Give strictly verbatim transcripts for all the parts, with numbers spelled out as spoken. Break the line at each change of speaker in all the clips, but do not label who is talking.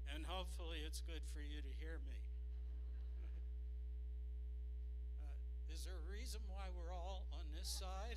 and hopefully it's good for you to hear me. Uh, is there a reason why we're all on this side?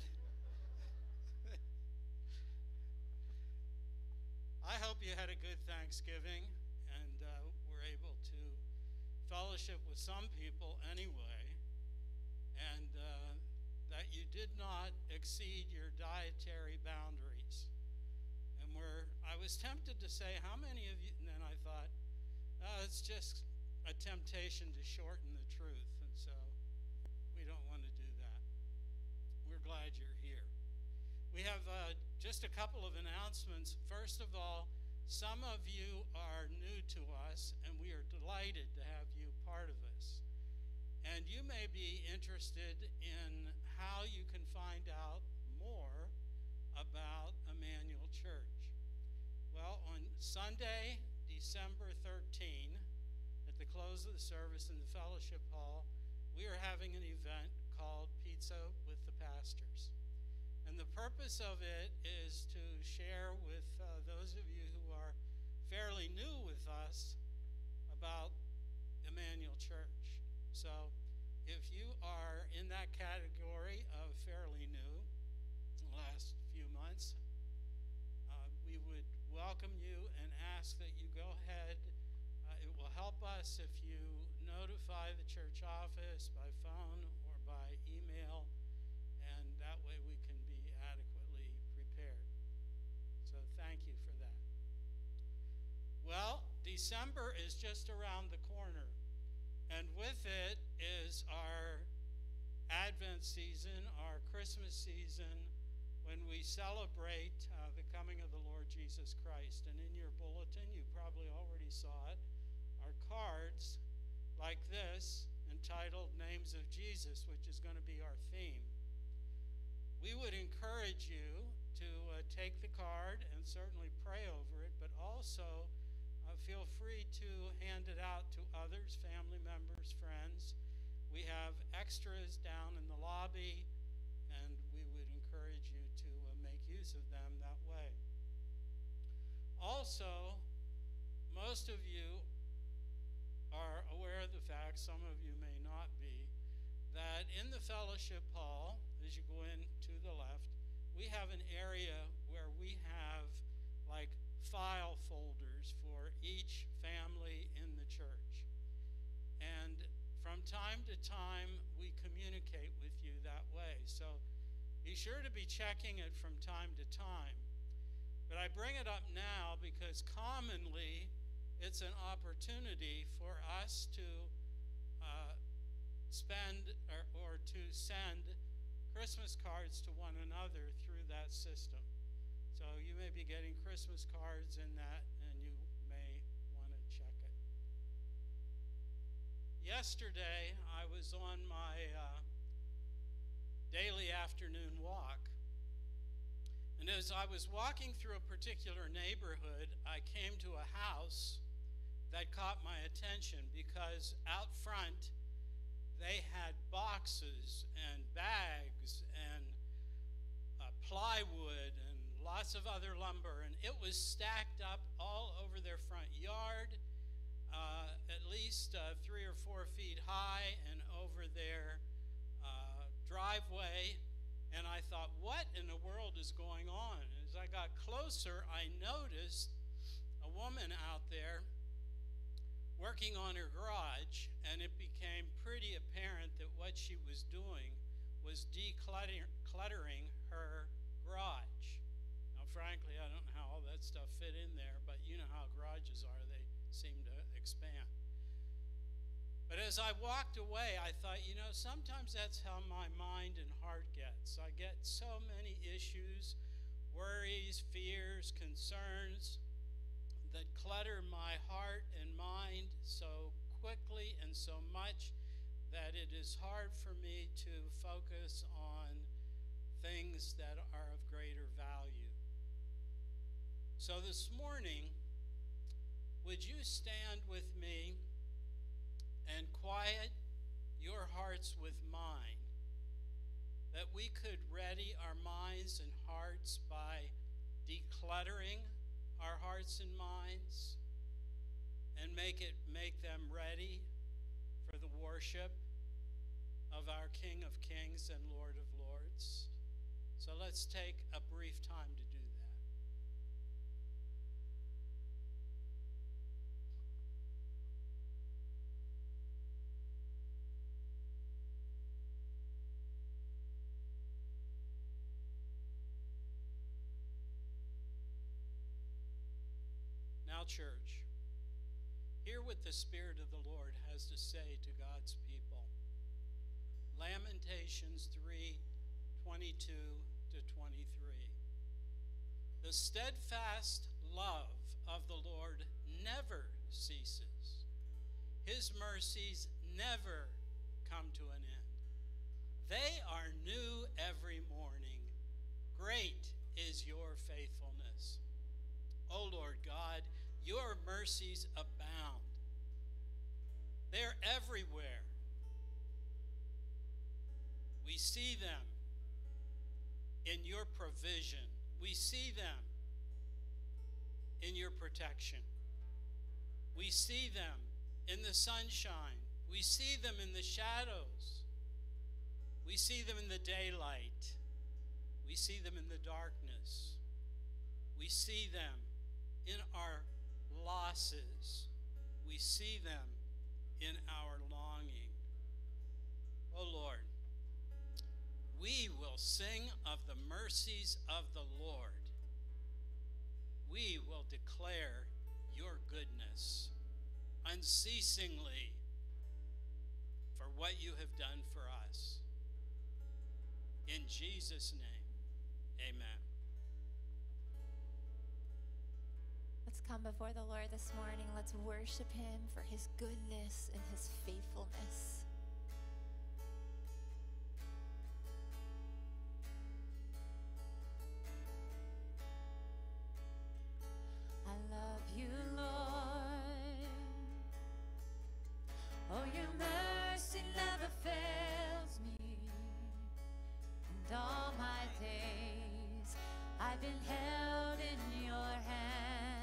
I hope you had a good Thanksgiving and uh, were able to fellowship with some people anyway, and uh, that you did not exceed your dietary boundaries. And we're, I was tempted to say, how many of you, and then I thought, oh, it's just a temptation to shorten the truth, and so we don't want to do that. We're glad you're here. We have uh, just a couple of announcements. First of all, some of you are new to us, and we are delighted to have you part of us. And you may be interested in how you can find out more about Emmanuel Church. Well, on Sunday, December thirteenth, at the close of the service in the fellowship hall, we are having an event called Pizza with the Pastors. And the purpose of it is to share with uh, those of you who are fairly new with us about Emmanuel Church. So if you are in that category of fairly new, in the last few months, uh, we would welcome you and ask that you go ahead. Uh, it will help us if you notify the church office by phone or by email, and that way we can be adequately prepared. So thank you for that. Well, December is just around the corner, and with it is our Advent season, our Christmas season, when we celebrate uh, the coming of the Lord Jesus Christ. And in your bulletin, you probably already saw it, are cards like this entitled Names of Jesus, which is going to be our theme. We would encourage you to uh, take the card and certainly pray over it, but also uh, feel free to hand it out to others, family members, friends. We have extras down in the lobby, and we would encourage you to uh, make use of them that way. Also, most of you are aware of the fact, some of you may not be, that in the fellowship hall, as you go in to the left, we have an area where we have like file folders for each family in the church. And from time to time, we communicate with you that way. So be sure to be checking it from time to time. But I bring it up now because commonly it's an opportunity for us to uh, spend or, or to send Christmas cards to one another through that system. So you may be getting Christmas cards in that, and you may want to check it. Yesterday, I was on my uh, daily afternoon walk, and as I was walking through a particular neighborhood, I came to a house that caught my attention because out front they had boxes and bags and uh, plywood and lots of other lumber, and it was stacked up all over their front yard, uh, at least uh, three or four feet high, and over their uh, driveway. And I thought, what in the world is going on? As I got closer, I noticed a woman out there working on her garage, and it became pretty apparent that what she was doing was decluttering her garage. Now, frankly, I don't know how all that stuff fit in there, but you know how garages are. They seem to expand. But as I walked away, I thought, you know, sometimes that's how my mind and heart gets. I get so many issues, worries, fears, concerns that clutter my heart and mind so quickly and so much that it is hard for me to focus on things that are of greater value. So this morning, would you stand with me and quiet your hearts with mine, that we could ready our minds and hearts by decluttering our hearts and minds, and make it make them ready for the worship of our King of Kings and Lord of Lords. So let's take a brief time to do that. Now, church, hear what the Spirit of the Lord has to say to God's people. Lamentations three, twenty-two to twenty-three. The steadfast love of the Lord never ceases. His mercies never come to an end. They are new every morning. Great is your faithfulness. O Lord God, your mercies abound. They're everywhere. We see them in your provision. We see them in your protection. We see them in the sunshine. We see them in the shadows. We see them in the daylight. We see them in the darkness. We see them in our losses. We see them in our longing. Oh Lord, we will sing of the mercies of the Lord. We will declare your goodness unceasingly for what you have done for us. In Jesus' name, amen.
Let's come before the Lord this morning. Let's worship him for his goodness and his faithfulness. I love you, Lord. Oh, your mercy never fails me. And all my days I've been held in your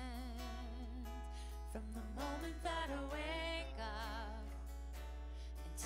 hand. From the moment that I wake up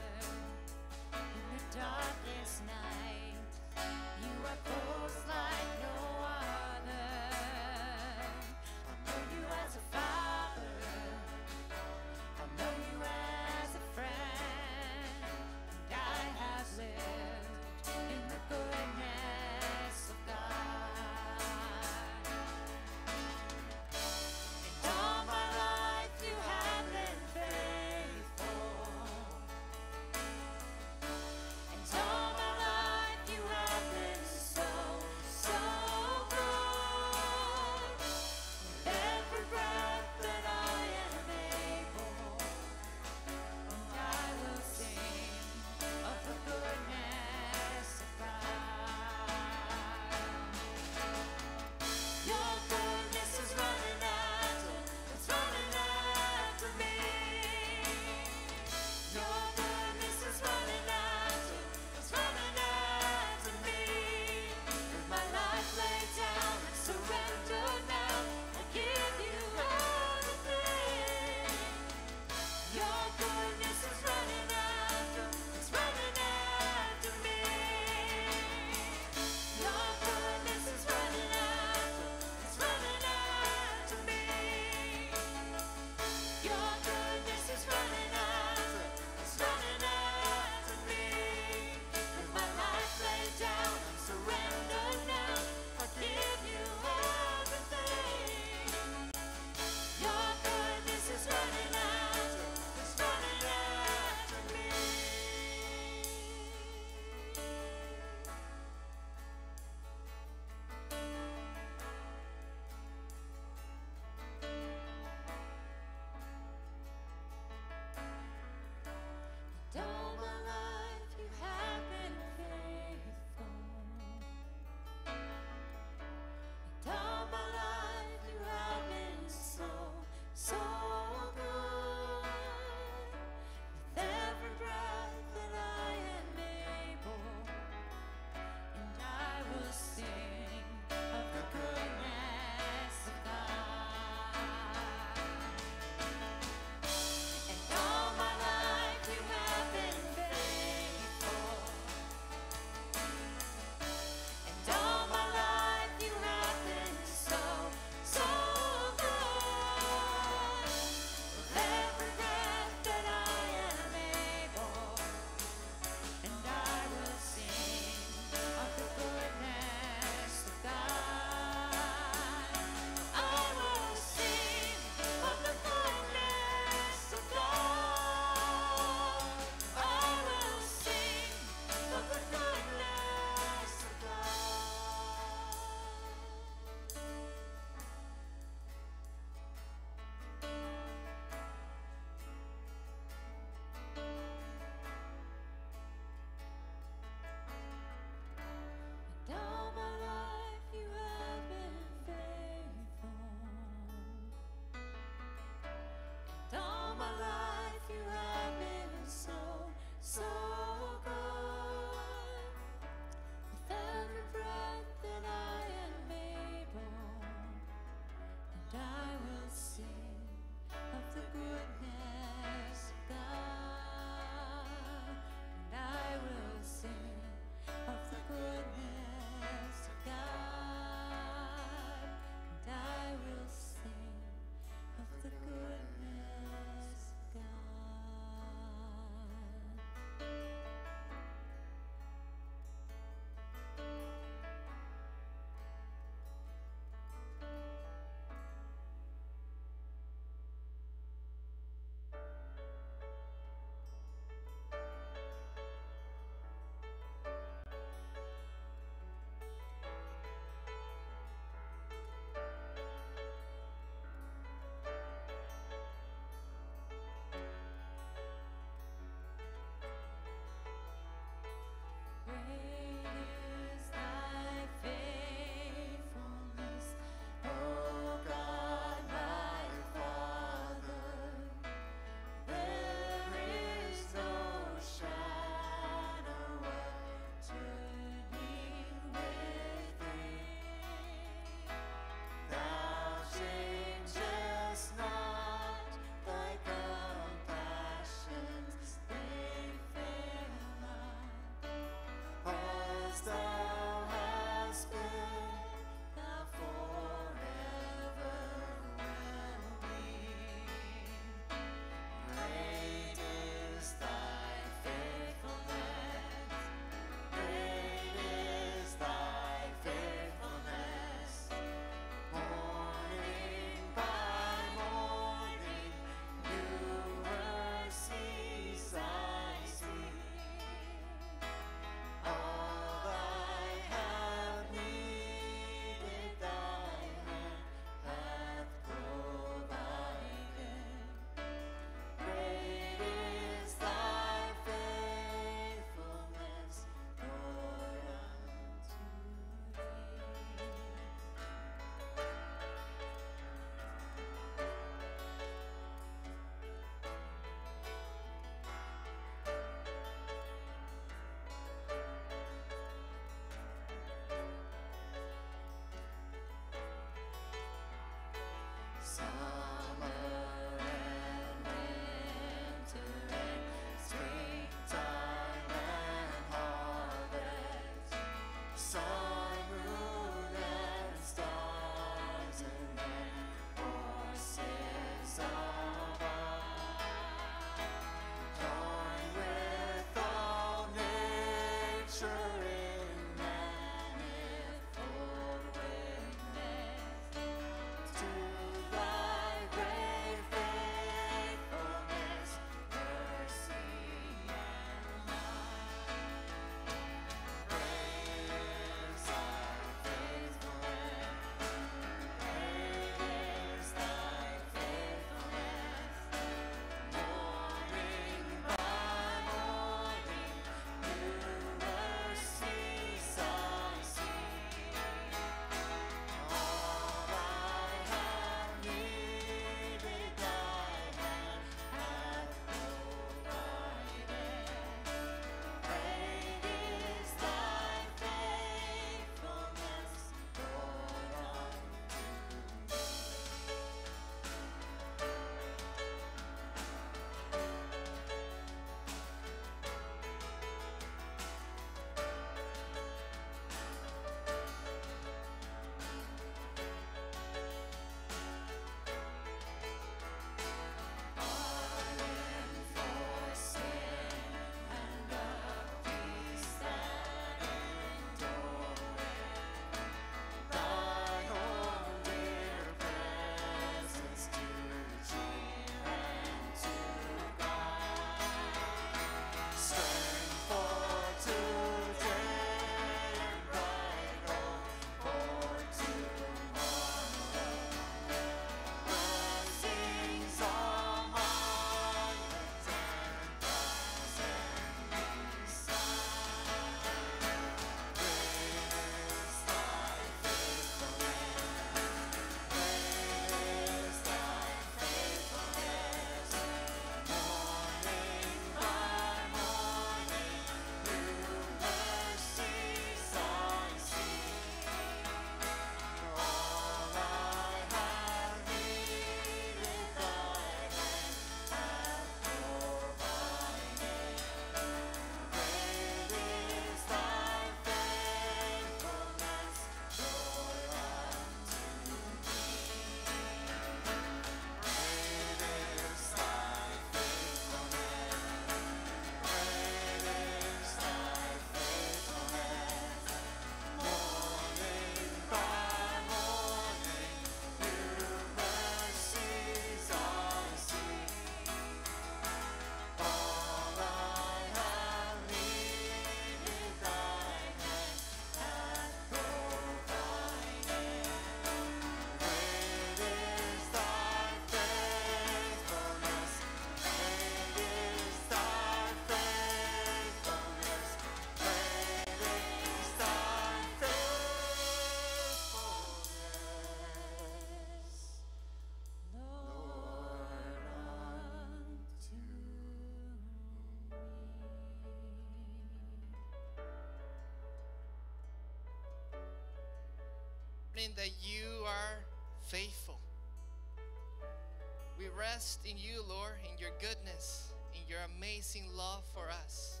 rest in you, Lord, in your goodness, in your amazing love for us.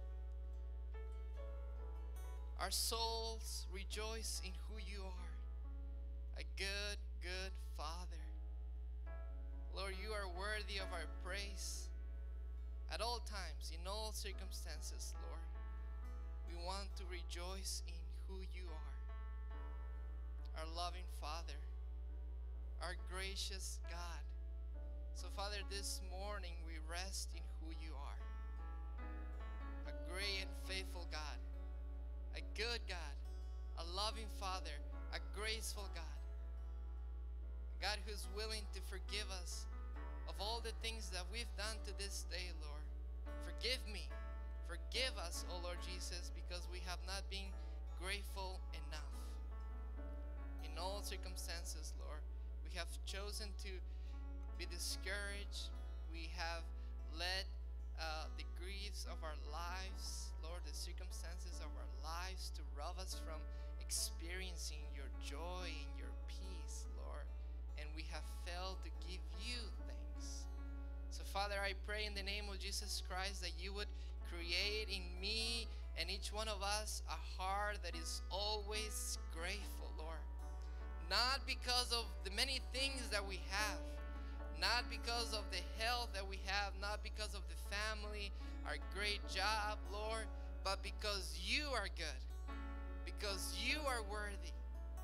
Our souls rejoice in who you are, a good, good Father. Lord, you are worthy of our praise at all times, in all circumstances, Lord. We want to rejoice in who you are, our loving Father, our gracious God. So, Father, this morning we rest in who you are, a great and faithful God, a good God, a loving Father, a graceful God, a God who's willing to forgive us of all the things that we've done to this day, Lord. Forgive me. Forgive us, O Lord Jesus, because we have not been grateful enough. In all circumstances, Lord, we have chosen to be discouraged. We have let uh, the griefs of our lives, Lord, the circumstances of our lives to rob us from experiencing your joy and your peace, Lord. And we have failed to give you thanks. So, Father, I pray in the name of Jesus Christ that you would create in me and each one of us a heart that is always grateful, Lord. Not because of the many things that we have, not because of the health that we have, not because of the family, our great job, Lord, but because you are good, because you are worthy.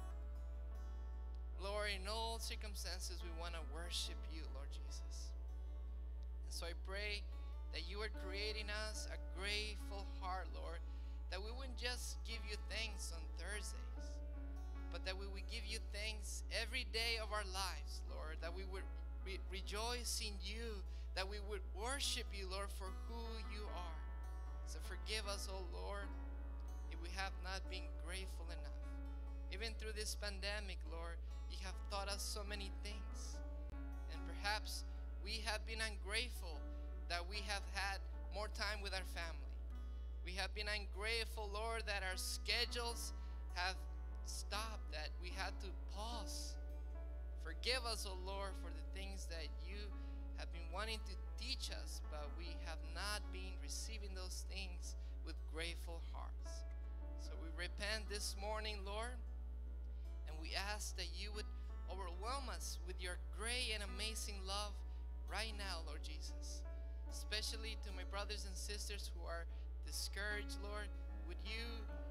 Lord, in all circumstances, we want to worship you, Lord Jesus. And so I pray that you are creating us a grateful heart, Lord, that we wouldn't just give you thanks on Thursdays, but that we would give you thanks every day of our lives, Lord, that we would re- rejoice in you, that we would worship you, Lord, for who you are. So forgive us, oh Lord, if we have not been grateful enough. Even through this pandemic, Lord, you have taught us so many things. And perhaps we have been ungrateful that we have had more time with our family. We have been ungrateful, Lord, that our schedules have stopped, that we had to pause. Forgive us, oh Lord, for the things that you have been wanting to teach us, but we have not been receiving those things with grateful hearts. So we repent this morning, Lord, and we ask that you would overwhelm us with your great and amazing love right now, Lord Jesus. Especially to my brothers and sisters who are discouraged, Lord, would you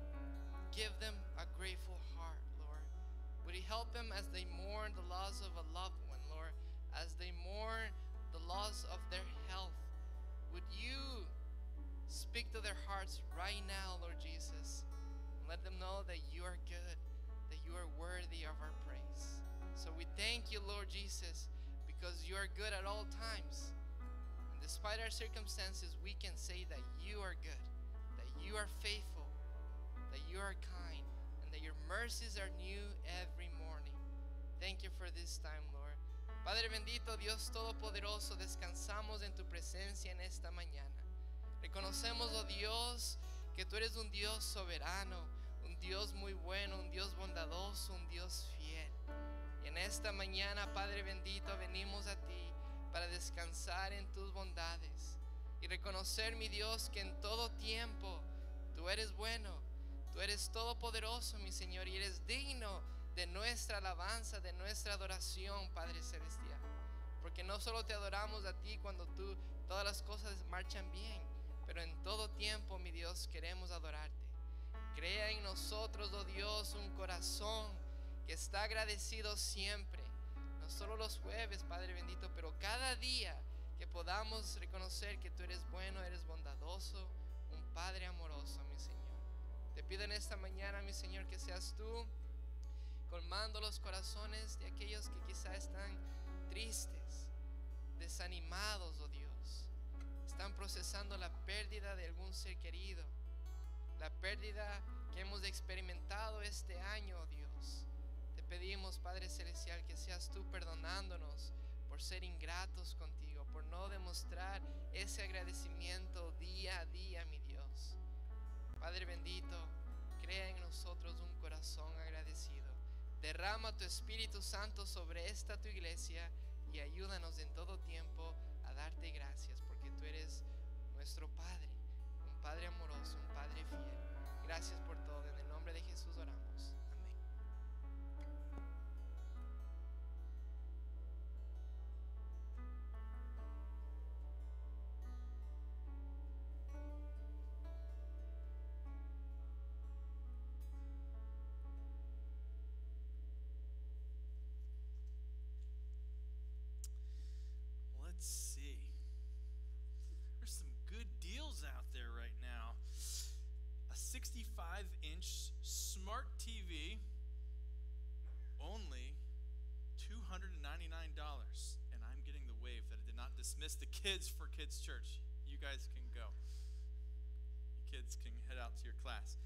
give them a grateful heart, Lord? Would you help them as they mourn the loss of a loved one, Lord, as they mourn the loss of their health? Would you speak to their hearts right now, Lord Jesus, and let them know that you are good, that you are worthy of our praise. So we thank you, Lord Jesus, because you are good at all times. And despite our circumstances, we can say that you are good, that you are faithful, that you are kind, and that your mercies are new every morning. Thank you for this time, Lord. Padre bendito, Dios todopoderoso, descansamos en tu presencia en esta mañana. Reconocemos, oh Dios, que tú eres un Dios soberano, un Dios muy bueno, un Dios bondadoso, un Dios fiel. Y en esta mañana, Padre bendito, venimos a ti para descansar en tus bondades y reconocer, mi Dios, que en todo tiempo tú eres bueno, tú eres todopoderoso, mi Señor, y eres digno de nuestra alabanza, de nuestra adoración, Padre celestial. Porque no solo te adoramos a ti cuando tú todas las cosas marchan bien, pero en todo tiempo, mi Dios, queremos adorarte. Crea en nosotros, oh Dios, un corazón que está agradecido siempre. No solo los jueves, Padre bendito, pero cada día que podamos reconocer que tú eres bueno, eres bondadoso, un Padre amoroso, mi Señor. Te pido en esta mañana, mi Señor, que seas tú colmando los corazones de aquellos que quizá están tristes, desanimados, oh Dios. Están procesando la pérdida de algún ser querido, la pérdida que hemos experimentado este año, oh Dios. Te pedimos, Padre celestial, que seas tú perdonándonos por ser ingratos contigo, por no demostrar ese agradecimiento día a día, mi Dios. Padre bendito, crea en nosotros un corazón agradecido. Derrama tu Espíritu Santo sobre esta tu iglesia y ayúdanos en todo tiempo a darte gracias porque tú eres nuestro Padre, un Padre amoroso, un Padre fiel. Gracias por todo. En el nombre de Jesús oramos. Amén.
Let's see. There's some good deals out there right now. A sixty-five inch smart T V, only two hundred ninety-nine dollars. And I'm getting the wave that it did not dismiss the kids for Kids Church. You guys can go. You kids can head out to your class.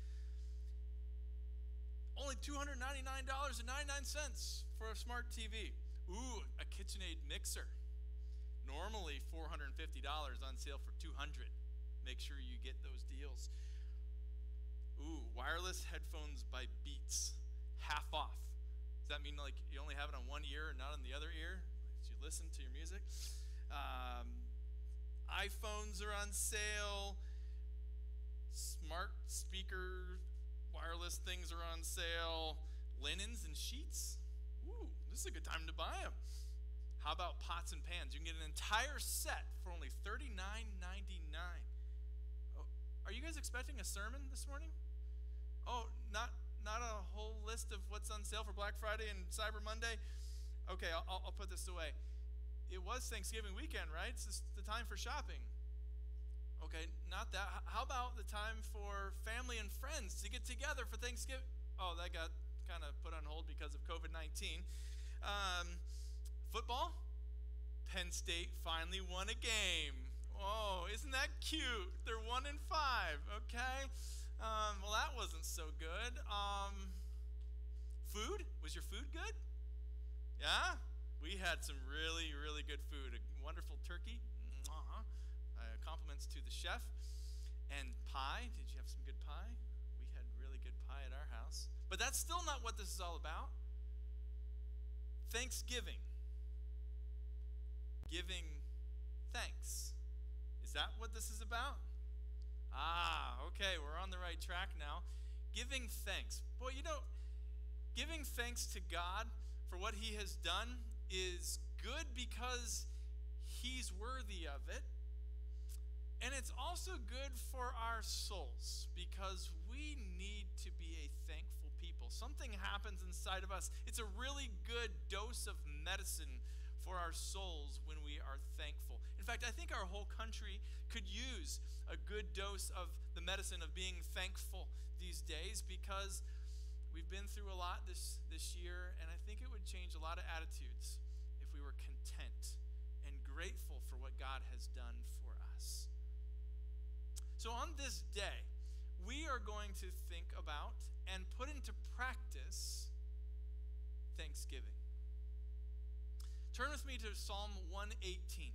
Only two hundred ninety-nine dollars and ninety-nine cents for a smart T V. Ooh, a KitchenAid mixer. Normally four hundred fifty dollars, on sale for two hundred dollars. Make sure you get those deals. Ooh, wireless headphones by Beats, half off. Does that mean like you only have it on one ear and not on the other ear as you listen to your music? Um, iPhones are on sale. Smart speaker wireless things are on sale. Linens and sheets. Ooh, this is a good time to buy them. How about pots and pans? You can get an entire set for only thirty-nine ninety-nine. Oh, are you guys expecting a sermon this morning? Oh, not not a whole list of what's on sale for Black Friday and Cyber Monday? Okay, I'll, I'll put this away. It was Thanksgiving weekend, right? It's just the time for shopping. Okay, not that. How about the time for family and friends to get together for Thanksgiving? Oh, that got kind of put on hold because of COVID nineteen. Um... Football? Penn State finally won a game. Oh, isn't that cute? They're one and five, okay? Um, well, that wasn't so good. Um, food? Was your food good? Yeah? We had some really, really good food. A wonderful turkey. Uh, compliments to the chef. And pie. Did you have some good pie? We had really good pie at our house. But that's still not what this is all about. Thanksgiving. Giving thanks. Is that what this is about? Ah, okay, we're on the right track now. Giving thanks. Boy, you know, giving thanks to God for what he has done is good because he's worthy of it. And it's also good for our souls because we need to be a thankful people. Something happens inside of us. It's a really good dose of medicine for our souls when we are thankful. In fact, I think our whole country could use a good dose of the medicine of being thankful these days because we've been through a lot this, this year, and I think it would change a lot of attitudes if we were content and grateful for what God has done for us. So on this day, we are going to think about and put into practice Thanksgiving. Turn with me to Psalm one eighteen.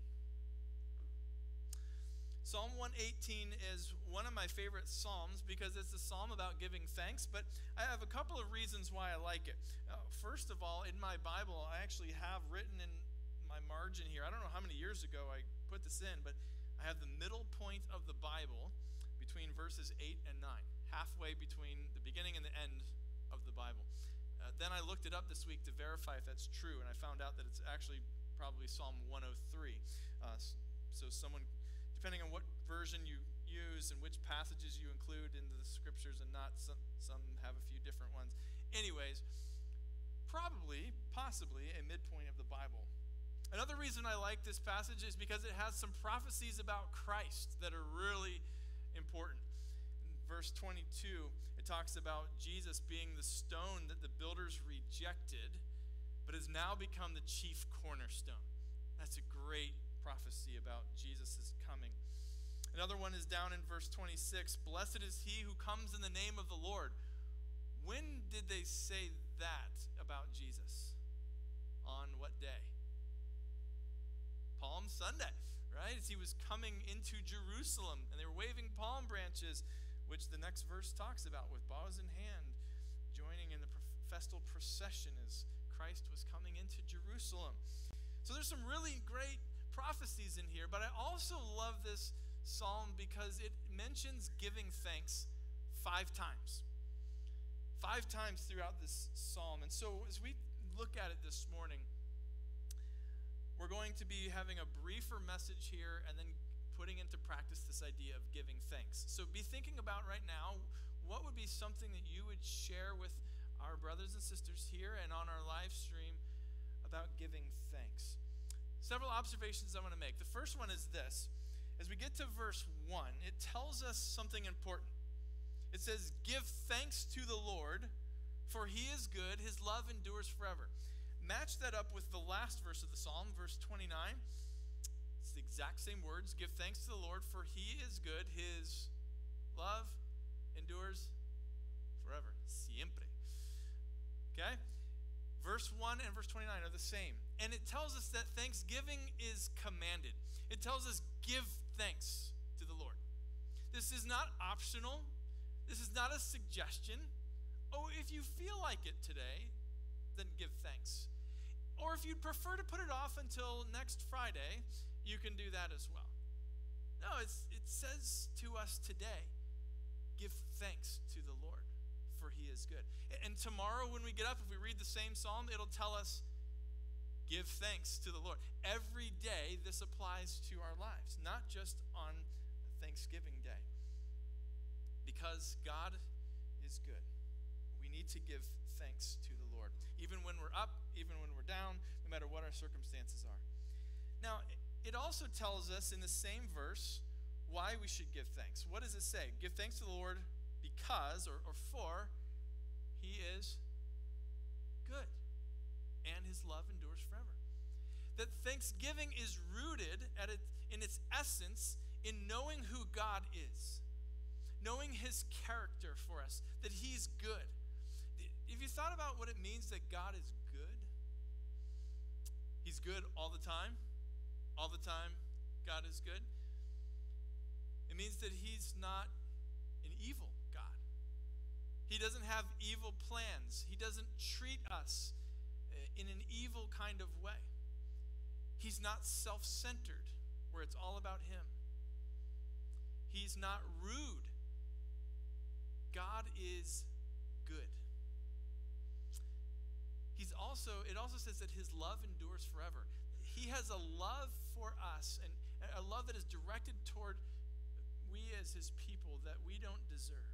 Psalm one eighteen is one of my favorite psalms because it's a psalm about giving thanks, but I have a couple of reasons why I like it. Uh, first of all, in my Bible, I actually have written in my margin here, I don't know how many years ago I put this in, but I have the middle point of the Bible between verses eight and nine, halfway between the beginning and the end of the Bible. Uh, then I looked it up this week to verify if that's true, and I found out that it's actually probably Psalm one oh three. Uh, so someone, depending on what version you use and which passages you include into the scriptures and not, some, some have a few different ones. Anyways, probably, possibly a midpoint of the Bible. Another reason I like this passage is because it has some prophecies about Christ that are really important. In verse twenty-two, it talks about Jesus being the stone that the builders rejected, but has now become the chief cornerstone. That's a great prophecy about Jesus' coming. Another one is down in verse twenty-six. Blessed is he who comes in the name of the Lord. When did they say that about Jesus? On what day? Palm Sunday, right? As he was coming into Jerusalem, and they were waving palm branches, which the next verse talks about, with bows in hand, joining in the festal procession as Christ was coming into Jerusalem. So there's some really great prophecies in here, but I also love this psalm because it mentions giving thanks five times. Five times throughout this psalm. And so as we look at it this morning, we're going to be having a briefer message here and then putting into practice this idea of giving thanks. So be thinking about right now, what would be something that you would share with our brothers and sisters here and on our live stream about giving thanks? Several observations I want to make. The first one is this. As we get to verse one, it tells us something important. It says, give thanks to the Lord, for he is good, his love endures forever. Match that up with the last verse of the psalm, verse twenty-nine. It's the exact same words. Give thanks to the Lord, for he is good, his love endures forever. Siempre. Okay? Verse one and verse twenty-nine are the same. And it tells us that thanksgiving is commanded. It tells us, give thanks to the Lord. This is not optional. This is not a suggestion. Oh, if you feel like it today, then give thanks. Or if you'd prefer to put it off until next Friday, you can do that as well. No, it's, it says to us today, give thanks to the Lord, for he is good. And tomorrow when we get up, if we read the same psalm, it'll tell us, give thanks to the Lord. Every day this applies to our lives, not just on Thanksgiving Day. Because God is good. We need to give thanks to the Lord. Even when we're up, even when we're down, no matter what our circumstances are. Now, it also tells us in the same verse why we should give thanks. What does it say? Give thanks to the Lord because, or, or for, he is good. And his love endures forever. That thanksgiving is rooted at it, in its essence in knowing who God is. Knowing his character for us, that he's good. Have you thought about what it means that God is good? He's good all the time. All the time, God is good. It means that he's not an evil God. He doesn't have evil plans. He doesn't treat us in an evil kind of way. He's not self-centered, where it's all about him. He's not rude. God is good. He's also, it also says that his love endures forever. He has a love for us, and a love that is directed toward we as his people that we don't deserve.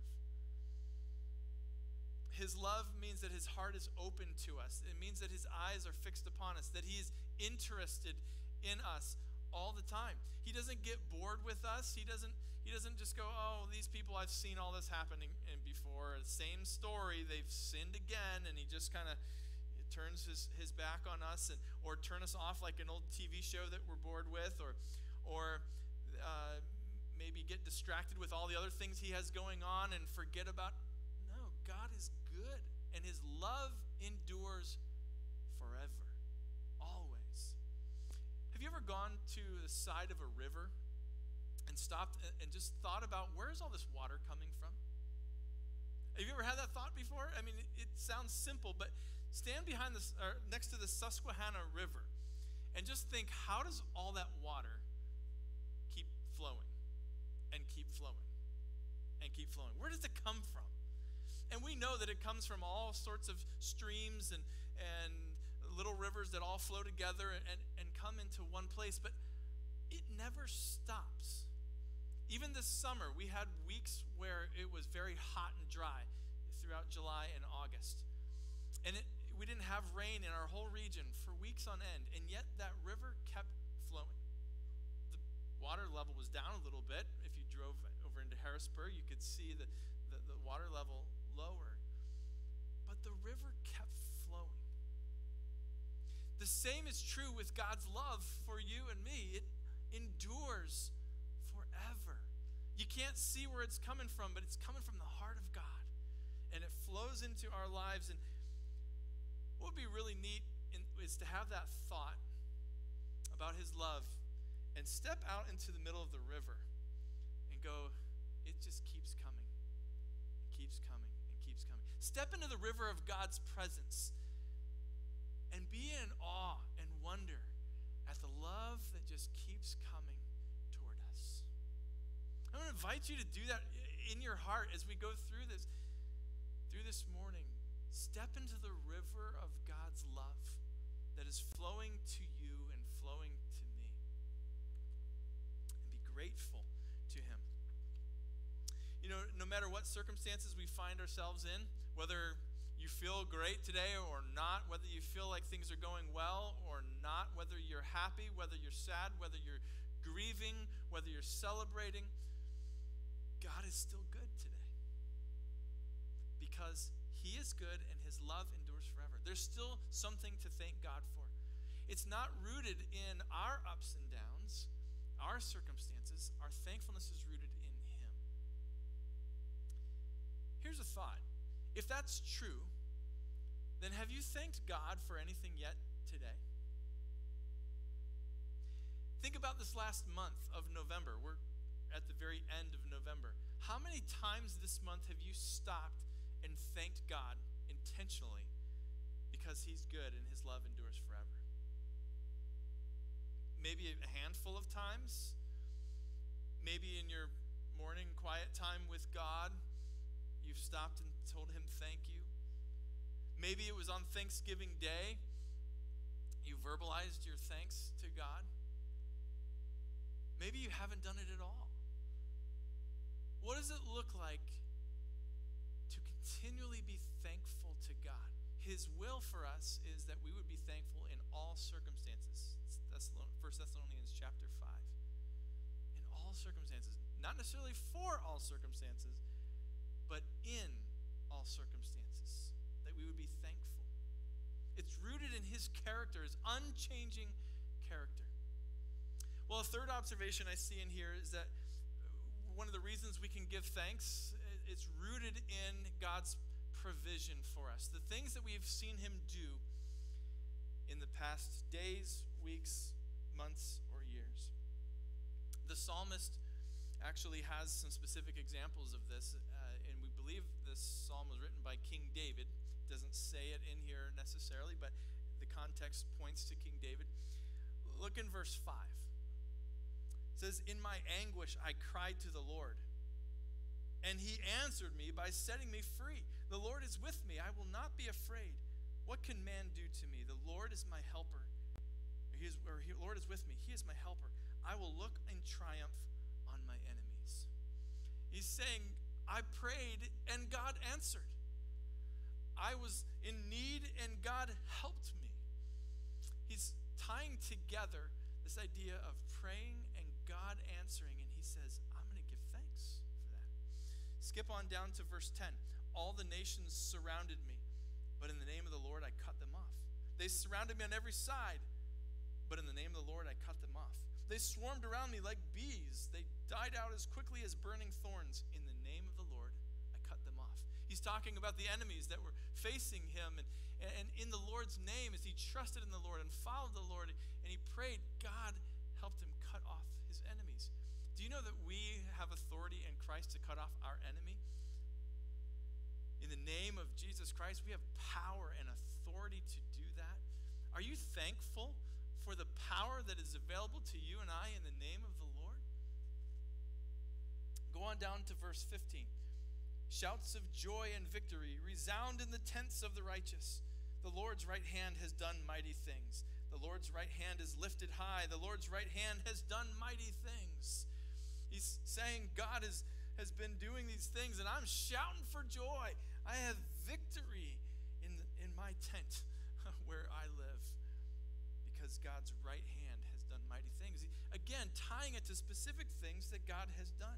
His love means that his heart is open to us. It means that his eyes are fixed upon us, that he is interested in us all the time. He doesn't get bored with us. He doesn't He doesn't just go, oh, these people, I've seen all this happening before. Same story, they've sinned again, and he just kind of turns his, his back on us, and or turn us off like an old T V show that we're bored with, or, or uh, maybe get distracted with all the other things he has going on and forget about. No, God is good, and his love endures forever, always. Have you ever gone to the side of a river and stopped and just thought about, where's all this water coming from? Have you ever had that thought before? I mean, it, it sounds simple, but stand behind this, or next to the Susquehanna River and just think, how does all that water keep flowing and keep flowing and keep flowing? Where does it come from? And we know that it comes from all sorts of streams and, and little rivers that all flow together and, and come into one place, but it never stops. Even this summer, we had weeks where it was very hot and dry throughout July and August. And it, we didn't have rain in our whole region for weeks on end, and yet that river kept flowing. The water level was down a little bit. If you drove over into Harrisburg, you could see the, the, the water level lower. But the river kept flowing. The same is true with God's love for you and me. It endures forever. You can't see where it's coming from, but it's coming from the heart of God. And it flows into our lives. And what would be really neat in, is to have that thought about his love and step out into the middle of the river and go, it just keeps coming and keeps coming and keeps coming. Step into the river of God's presence and be in awe and wonder just keeps coming toward us. I'm going to invite you to do that in your heart as we go through this, through this morning. Step into the river of God's love that is flowing to you and flowing to me. And be grateful to him. You know, no matter what circumstances we find ourselves in, whether you feel great today or not, whether you feel like things are going well or not, whether you're happy, whether you're sad, whether you're grieving, whether you're celebrating, God is still good today. Because he is good and his love endures forever. There's still something to thank God for. It's not rooted in our ups and downs, our circumstances. Our thankfulness is rooted in him. Here's a thought. If that's true, then have you thanked God for anything yet today? Think about this last month of November. We're at the very end of November. How many times this month have you stopped and thanked God intentionally because he's good and his love endures forever? Maybe a handful of times. Maybe in your morning quiet time with God, you've stopped and told him thank you. Maybe it was on Thanksgiving Day. You verbalized your thanks to God. Maybe you haven't done it at all. What does it look like to continually be thankful to God? His will for us is that we would be thankful in all circumstances. That's First Thessalonians chapter five. In all circumstances. Not necessarily for all circumstances, but in all circumstances. That we would be thankful. It's rooted in his character, his unchanging character. Well, a third observation I see in here is that one of the reasons we can give thanks, it's rooted in God's provision for us. The things that we've seen him do in the past days, weeks, months, or years. The psalmist actually has some specific examples of this, uh, and we believe this psalm was written by King David. It doesn't say it in here necessarily, but the context points to King David. Look in verse five. It says, "In my anguish I cried to the Lord, and he answered me by setting me free. The Lord is with me. I will not be afraid. What can man do to me? The Lord is my helper. He is, or the Lord is with me. He is my helper. I will look in triumph on my enemies." He's saying, I prayed and God answered. I was in need and God helped me. He's tying together this idea of praying and God answering, and he says, I'm going to give thanks for that. Skip on down to verse ten. "All the nations surrounded me, but in the name of the Lord I cut them off. They surrounded me on every side, but in the name of the Lord I cut them off. They swarmed around me like bees. They died out as quickly as burning thorns. In the name of the Lord I cut them off." He's talking about the enemies that were facing him, and, and in the Lord's name, as he trusted in the Lord and followed the Lord, and he prayed, God helped him cut off his enemies. Do you know that we have authority in Christ to cut off our enemy? In the name of Jesus Christ, we have power and authority to do that. Are you thankful for the power that is available to you and I in the name of the Lord? Go on down to verse fifteen. "Shouts of joy and victory resound in the tents of the righteous. The Lord's right hand has done mighty things. The Lord's right hand is lifted high. The Lord's right hand has done mighty things." He's saying God is, has been doing these things, and I'm shouting for joy. I have victory in, the, in my tent where I live because God's right hand has done mighty things. Again, tying it to specific things that God has done.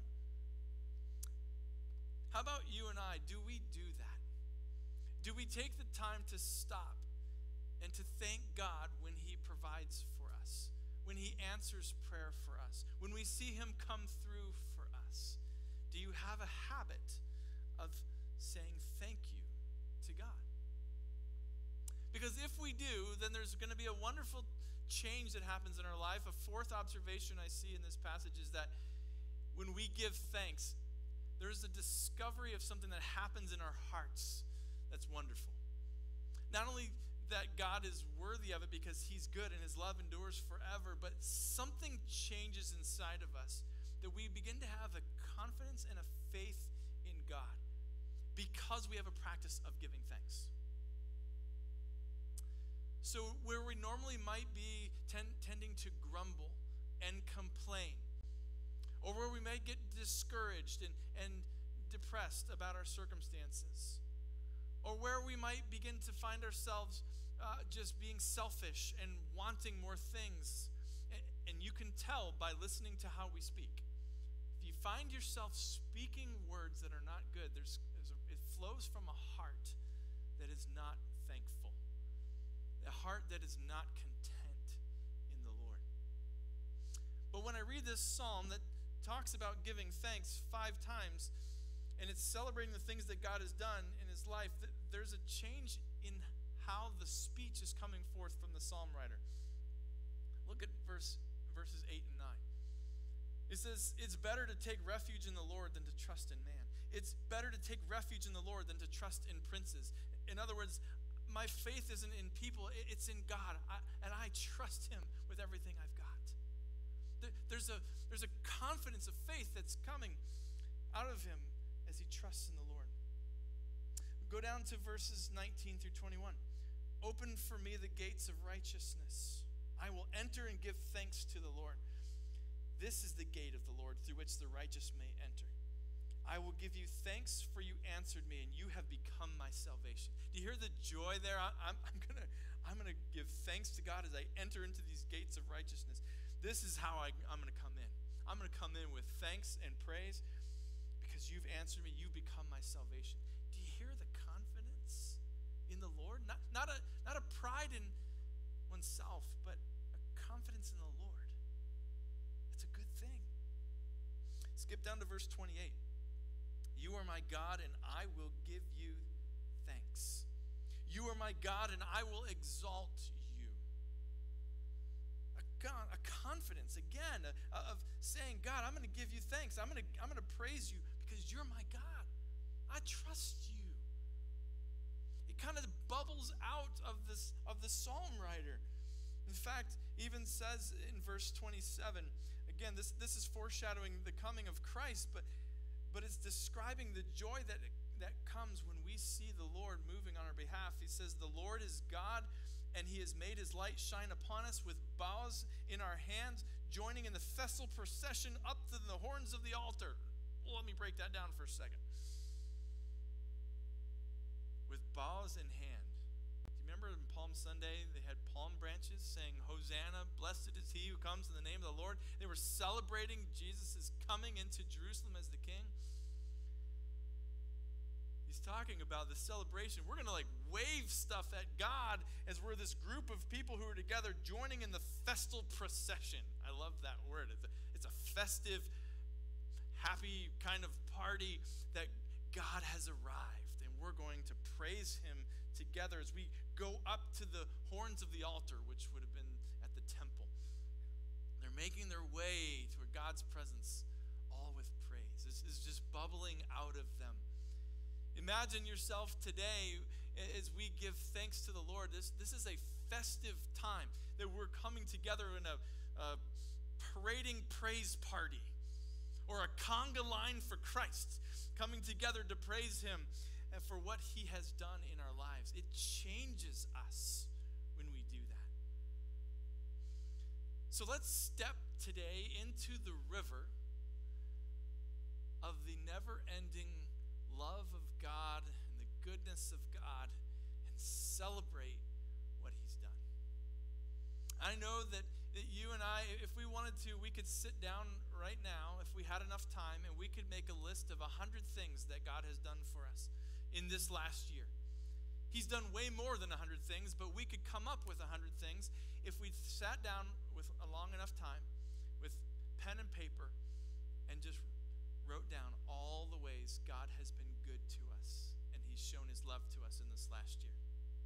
How about you and I? Do we do that? Do we take the time to stop and to thank God when he provides for us, when he answers prayer for us, when we see him come through for us? Do you have a habit of saying thank you to God? Because if we do, then there's going to be a wonderful change that happens in our life. A fourth observation I see in this passage is that when we give thanks, there's a discovery of something that happens in our hearts that's wonderful. Not only that God is worthy of it because he's good and his love endures forever, but something changes inside of us that we begin to have a confidence and a faith in God because we have a practice of giving thanks. So where we normally might be ten- tending to grumble and complain, or where we may get discouraged and, and depressed about our circumstances, or where we might begin to find ourselves uh, just being selfish and wanting more things. And, and you can tell by listening to how we speak. If you find yourself speaking words that are not good, there's, there's a, it flows from a heart that is not thankful, a heart that is not content in the Lord. But when I read this psalm that talks about giving thanks five times, and it's celebrating the things that God has done in his life, there's a change in how the speech is coming forth from the psalm writer. Look at verse verses eight and nine. It says, it's better to take refuge in the Lord than to trust in man. It's better to take refuge in the Lord than to trust in princes. In other words, my faith isn't in people, it's in God, I, and I trust him with everything I've got. There's a, there's a confidence of faith that's coming out of him as he trusts in the Lord. Go down to verses nineteen through twenty-one. Open for me the gates of righteousness. I will enter and give thanks to the Lord. This is the gate of the Lord through which the righteous may enter. I will give you thanks, for you answered me, and you have become my salvation. Do you hear the joy there? I, I'm, I'm gonna, I'm gonna give thanks to God as I enter into these gates of righteousness. This is how I, I'm gonna come in. I'm gonna come in with thanks and praise because you've answered me. You've become my salvation. Do you hear the confidence in the Lord? Not, not a, not a pride in oneself, but a confidence in the Lord. It's a good thing. Skip down to verse twenty-eight. You are my God, and I will give you thanks. You are my God, and I will exalt you. A, God, a confidence, again, a, a, of saying, God, I'm going to give you thanks. I'm going to, I'm going to praise you because you're my God. I trust you. It kind of bubbles out of this of the psalm writer. In fact, even says in verse twenty-seven, again, this, this is foreshadowing the coming of Christ, but But it's describing the joy that, that comes when we see the Lord moving on our behalf. He says, the Lord is God, and he has made his light shine upon us with boughs in our hands, joining in the festal procession up to the horns of the altar. Well, let me break that down for a second. With boughs in hand. Do you remember in Palm Sunday, they had palm branches saying, Hosanna, blessed is he who comes in the name of the Lord. They were celebrating Jesus' coming into Jerusalem as the king. He's talking about the celebration. We're going to like wave stuff at God as we're this group of people who are together joining in the festal procession. I love that word. It's a, it's a festive, happy kind of party that God has arrived, and we're going to praise him together as we go up to the horns of the altar, which would have been at the temple. They're making their way to God's presence, all with praise. This is just bubbling out of them. Imagine yourself today as we give thanks to the Lord. This, this is a festive time that we're coming together in a, a parading praise party, or a conga line for Christ, coming together to praise him and for what he has done in our lives. It changes us when we do that. So let's step today into the river of the never-ending love of God and the goodness of God and celebrate what he's done. I know that, that you and I, if we wanted to, we could sit down right now, if we had enough time, and we could make a list of a hundred things that God has done for us in this last year. He's done way more than a hundred things, but we could come up with a hundred things if we sat down with a long enough time with pen and paper and just wrote down all the ways God has been good to us and he's shown his love to us in this last year.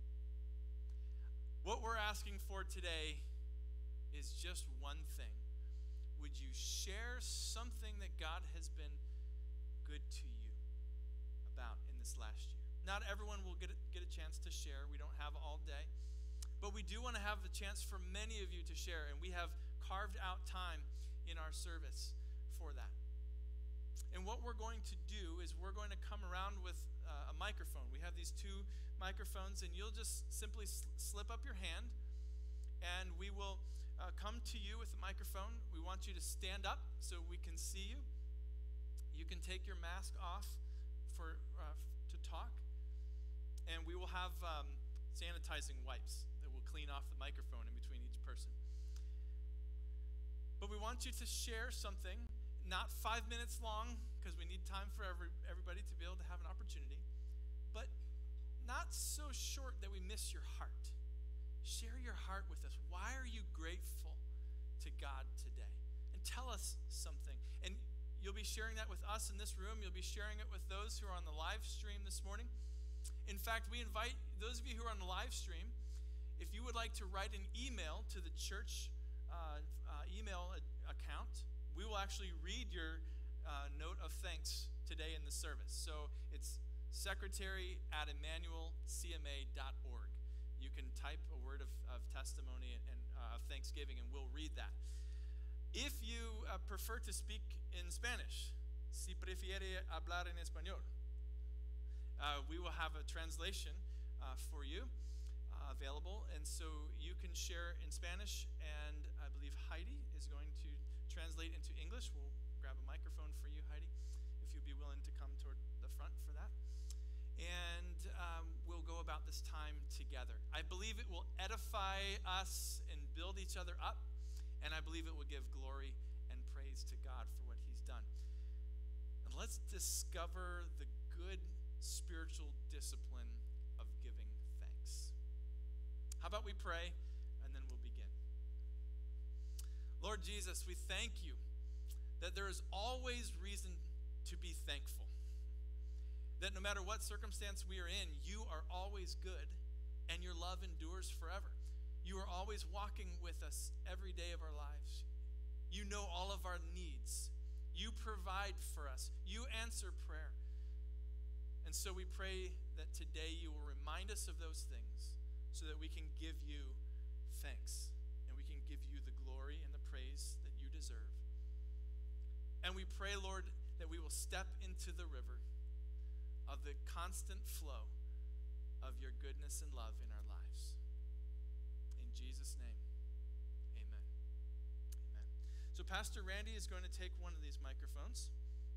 What we're asking for today is just one thing. Would you share something that God has been good to you about in this last year? Not everyone will get a, get a chance to share. We don't have all day. But we do want to have the chance for many of you to share, and we have carved out time in our service for that. And what we're going to do is we're going to come around with uh, a microphone. We have these two microphones, and you'll just simply sl- slip up your hand, and we will uh, come to you with the microphone. We want you to stand up so we can see you. You can take your mask off for uh, to talk, and we will have um, sanitizing wipes that will clean off the microphone in between each person. But we want you to share something, not five minutes long, because we need time for every, everybody to be able to have an opportunity, but not so short that we miss your heart. Share your heart with us. Why are you grateful to God today? And tell us something. And you'll be sharing that with us in this room. You'll be sharing it with those who are on the live stream this morning. In fact, we invite those of you who are on the live stream, if you would like to write an email to the church uh, uh, email a- account, we will actually read your uh, note of thanks today in the service. So it's secretary at emmanuel c m a dot org. You can type a word of, of testimony and, and uh, of thanksgiving, and we'll read that. If you uh, prefer to speak in Spanish, si prefiere hablar en español, uh, we will have a translation uh, for you uh, available, and so you can share in Spanish, and I believe Heidi is going to translate into English. We'll grab a microphone for you, Heidi, if you'd be willing to come toward the front for that. And um, we'll go about this time together. I believe it will edify us and build each other up, and I believe it will give glory and praise to God for what he's done. And let's discover the good spiritual discipline of giving thanks. How about we pray, and then we'll begin. Lord Jesus, we thank you that there is always reason to be thankful. That no matter what circumstance we are in, you are always good, and your love endures forever. You are always walking with us every day of our lives. You know all of our needs. You provide for us. You answer prayer. And so we pray that today you will remind us of those things so that we can give you thanks and we can give you the glory and the praise that you deserve. And we pray, Lord, that we will step into the river of the constant flow of your goodness and love in our lives. In Jesus' name, amen. Amen. So Pastor Randy is going to take one of these microphones,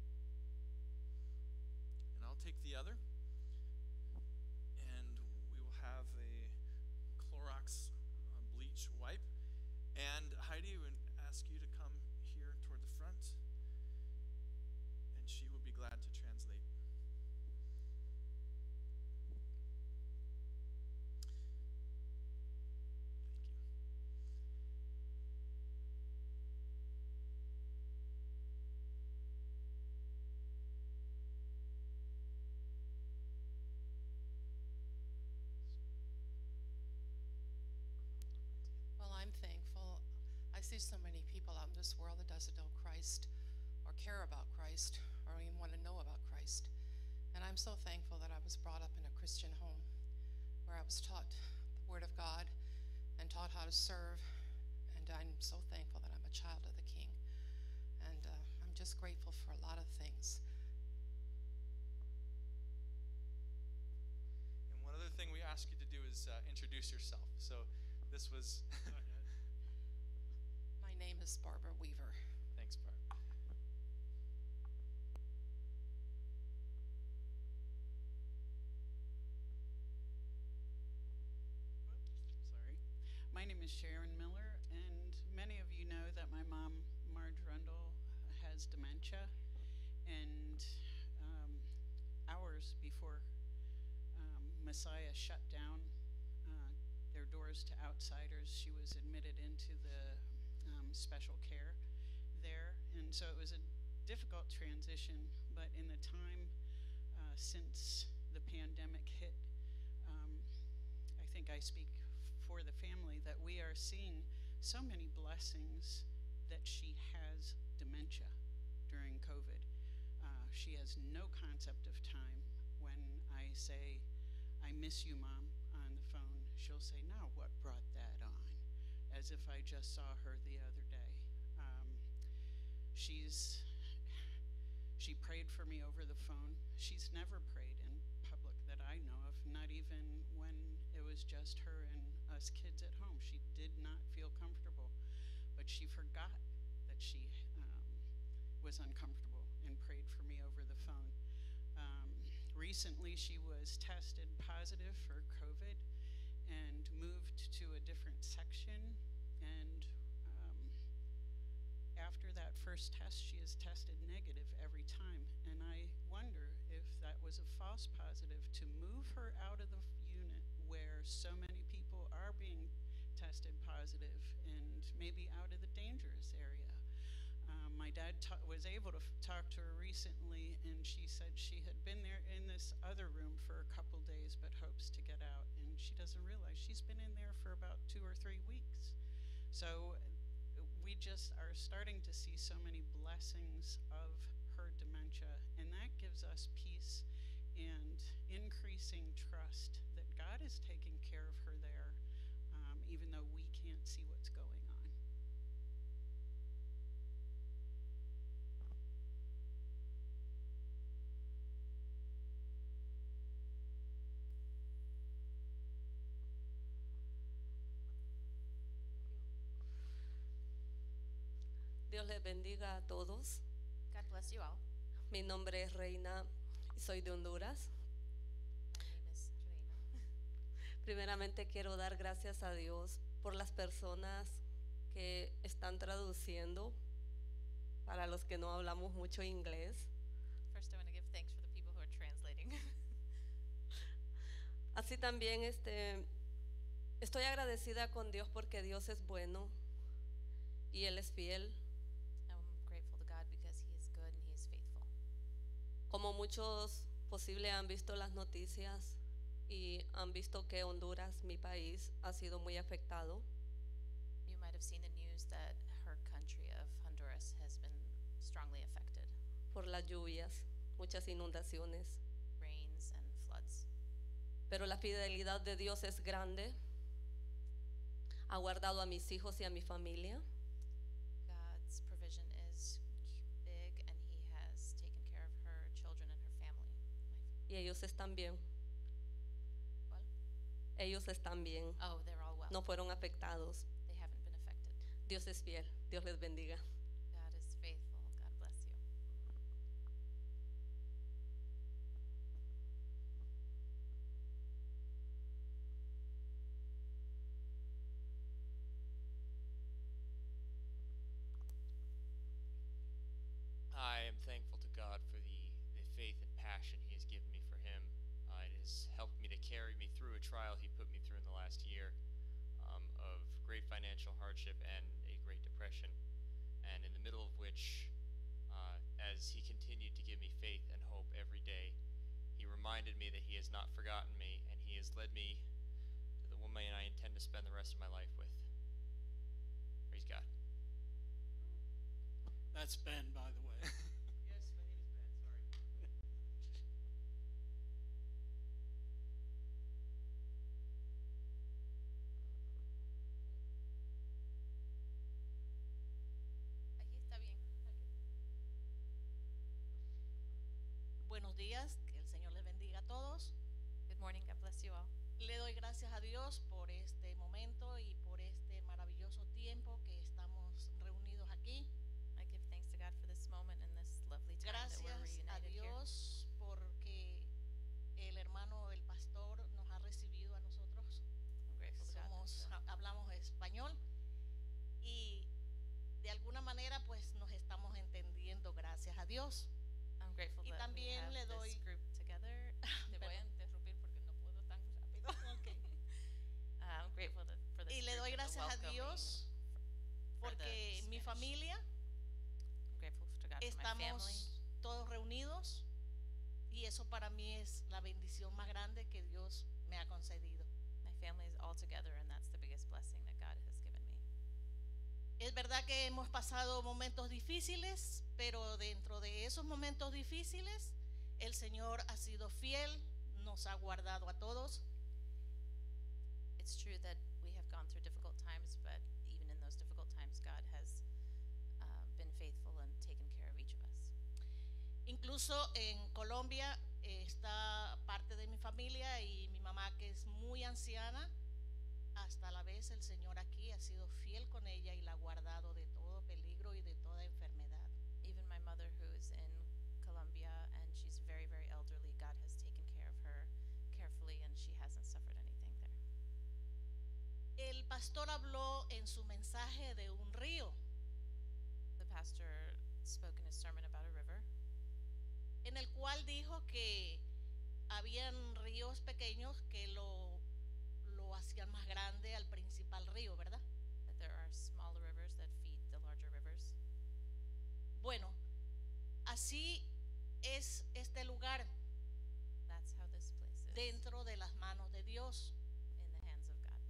and I'll take the other, and we will have a Clorox uh, bleach wipe. And Heidi would ask you to come here toward the front, and she will be glad to translate.
I see so many people out in this world that doesn't know Christ or care about Christ or even want to know about Christ. And I'm so thankful that I was brought up in a Christian home where I was taught the Word of God and taught how to serve. And I'm so thankful that I'm a child of the King. And uh, I'm just grateful for a lot of things.
And one other thing we ask you to do is uh, introduce yourself. So this was...
My name is Barbara Weaver.
Thanks, Barb.
Sorry. My name is Sharon Miller, and many of you know that my mom, Marge Rundle, has dementia. And um, hours before um, Messiah shut down uh, their doors to outsiders, she was admitted into the Um, special care there, and so it was a difficult transition. But in the time uh, since the pandemic hit, um, I think I speak for the family that we are seeing so many blessings that she has dementia during COVID. Uh, she has no concept of time. When I say, "I miss you, Mom," on the phone, she'll say, "Now, what brought that on?" As if I just saw her the other day. Um, she's she prayed for me over the phone. She's never prayed in public that I know of, not even when it was just her and us kids at home. She did not feel comfortable, but she forgot that she um, was uncomfortable and prayed for me over the phone. Um, recently, she was tested positive for COVID and moved to a different section, and um, after that first test, she is tested negative every time, and I wonder if that was a false positive to move her out of the unit where so many people are being tested positive and maybe out of the dangerous area. Um, my dad ta- was able to f- talk to her recently, and she said she had been there in this other room for a couple days but hopes to get out, and she doesn't realize she's been in there for about two or three weeks. So we just are starting to see so many blessings of her dementia, and that gives us peace and increasing trust that God is taking care of her there, um, even though we can't see what's going on.
Dios les bendiga a todos.
God bless you all.
Mi nombre es Reina y soy de Honduras.
My name is Reina.
Primeramente quiero dar gracias a Dios por las personas que están traduciendo para los que no hablamos mucho inglés.
First, I want to give thanks for the people who are translating.
Así también este, estoy agradecida con Dios porque Dios es bueno y Él es fiel.
I'm grateful to God because He is good and He is faithful.
Como muchos posible han visto las noticias y han visto que Honduras, mi país, ha sido muy afectado.
You might have seen the news that her country of Honduras has been strongly affected.
Por las lluvias, muchas inundaciones.
Rains and floods.
Pero la fidelidad de Dios es grande. Ha guardado a mis hijos y a mi familia.
God's provision is big and He has taken care of her children and her family.
Y ellos están bien.
What?
Ellos están bien.
Oh, they're all well.
No fueron afectados.
They haven't been affected.
Dios es fiel. Dios les bendiga.
God is faithful. God bless you.
I am thankful to God for the, the faith and passion He has given me for Him. Uh, it has helped me to carry me through a trial He put me through in the last year um, of great financial hardship and a great depression. And in the middle of which, uh, as He continued to give me faith and hope every day, He reminded me that He has not forgotten me, and He has led me to the woman I intend to spend the rest of my life with. Praise God.
That's Ben, by the way.
Yes, my name is Ben. Sorry.
Aquí está bien.
Buenos días, que el Señor les bendiga a todos.
Good morning. God bless you all.
Le doy gracias a Dios por este momento y por este maravilloso tiempo que estamos reunidos aquí.
I give thanks to God for this moment and this lovely time that we're
Gracias a
reunited here.
Dios porque el hermano del pastor nos ha recibido a nosotros.
I'm grateful to God.
Somos,
that, uh,
ha- hablamos español y de alguna manera pues nos estamos entendiendo, gracias a Dios.
I'm grateful
Y
that we
también
have
le doy-
this group together. Te voy a interrumpir porque no puedo tan rápido.
Okay.
Uh, I'm grateful to, for this
Y le
group
doy
and the
gracias a
welcoming
Dios
for the
porque mi
Spanish.
familia
I'm grateful to God for my family.
estamos todos reunidos y eso para mí es la bendición más grande que Dios me ha concedido.
My family is all together, and that's the biggest blessing that God has given me.
Es verdad que hemos pasado momentos difíciles, pero dentro de esos momentos difíciles el Señor ha sido fiel, nos ha guardado a todos.
it's true that we have gone through difficult times, but even in those difficult times, God has uh, been faithful and taken care of each of us.
Incluso en Colombia eh, está parte de mi familia y mi mamá, que es muy anciana. Hasta la vez el Señor aquí ha sido fiel con ella y la ha guardado de todo peligro y de toda enfermedad.
Even my mother, who is in Colombia and she's very, very elderly, God has taken care of her carefully and she hasn't suffered anything there.
El pastor habló en su mensaje de un río.
The pastor spoke in his sermon about a river,
En el cual dijo que habían ríos pequeños que lo, lo hacían más grande al principal río, ¿verdad?
that there are smaller rivers that feed the larger rivers.
Bueno, así es este lugar
That's how this place is
dentro de las manos de Dios.
in the hands of God.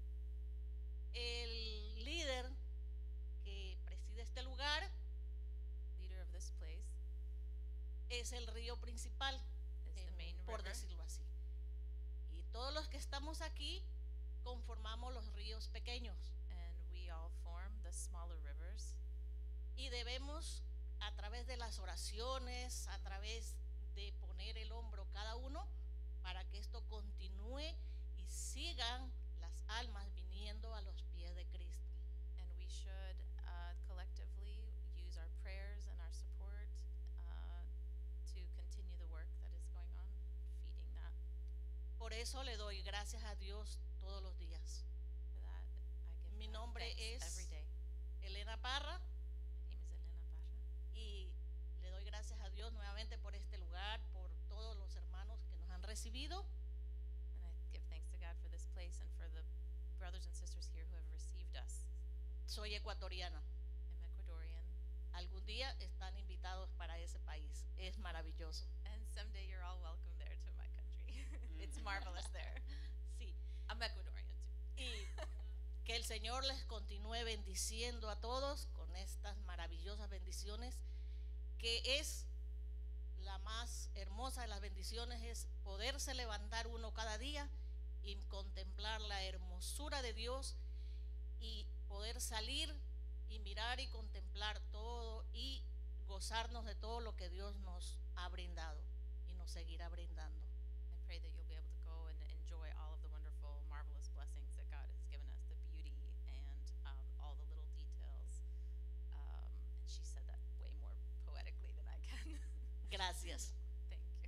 El líder que preside este lugar
Leader of this place
es el río principal,
is the
en-
main
por
river,
decirlo así. Y todos los que estamos aquí conformamos los ríos pequeños
and we all form the smaller rivers.
y debemos, a través de las oraciones, a través de poner el hombro cada uno, para que esto continúe y sigan las almas viniendo a los pies de Cristo.
And we should uh, collectively use our prayers and our support uh, to continue the work that is going on, feeding that.
Por eso le doy gracias a Dios todos los días.
For that, I give
Mi
God
nombre
thanks
es
every day.
Elena Parra,
My name is Elena Parra,
y le doy gracias a Dios nuevamente por este lugar, por todos los hermanos que nos han recibido.
and I give thanks to God for this place and for the brothers and sisters here who have received us.
Soy ecuatoriana.
I'm Ecuadorian,
Algún día están invitados para ese país. Es maravilloso.
and someday you're all welcome there to my country. It's marvelous there.
Sí.
I'm Ecuadorian too.
Y que el Señor les continúe bendiciendo a todos con estas maravillosas bendiciones, que es la más hermosa de las bendiciones, es poderse levantar uno cada día y contemplar la hermosura de Dios y poder salir y mirar y contemplar todo y gozarnos de todo lo que Dios nos ha brindado y nos seguirá brindando.
I pray that you'll be able to go and enjoy all of the wonderful, marvelous blessings that God has given us, the beauty and um, all the little details. Um, and she said that way more poetically than I can.
Gracias.
Thank you.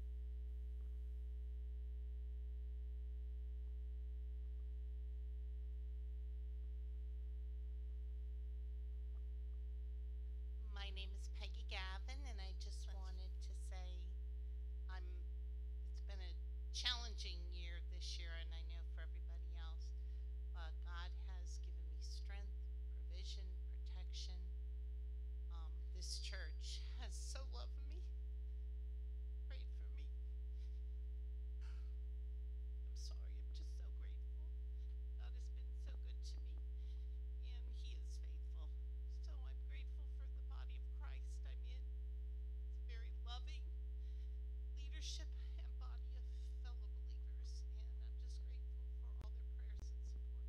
My name is Peggy Gavin, and I just wanted to say I'm. It's been a challenging year this year, and I know for everybody else. But God has given me strength, provision, protection. Um, this church has so loved me, prayed for me. I'm sorry. I'm just so grateful. God has been so good to me, and He is faithful. So I'm grateful for the body of Christ I'm in. It's a very loving leadership and body of fellow believers, and I'm just grateful for all their prayers and support.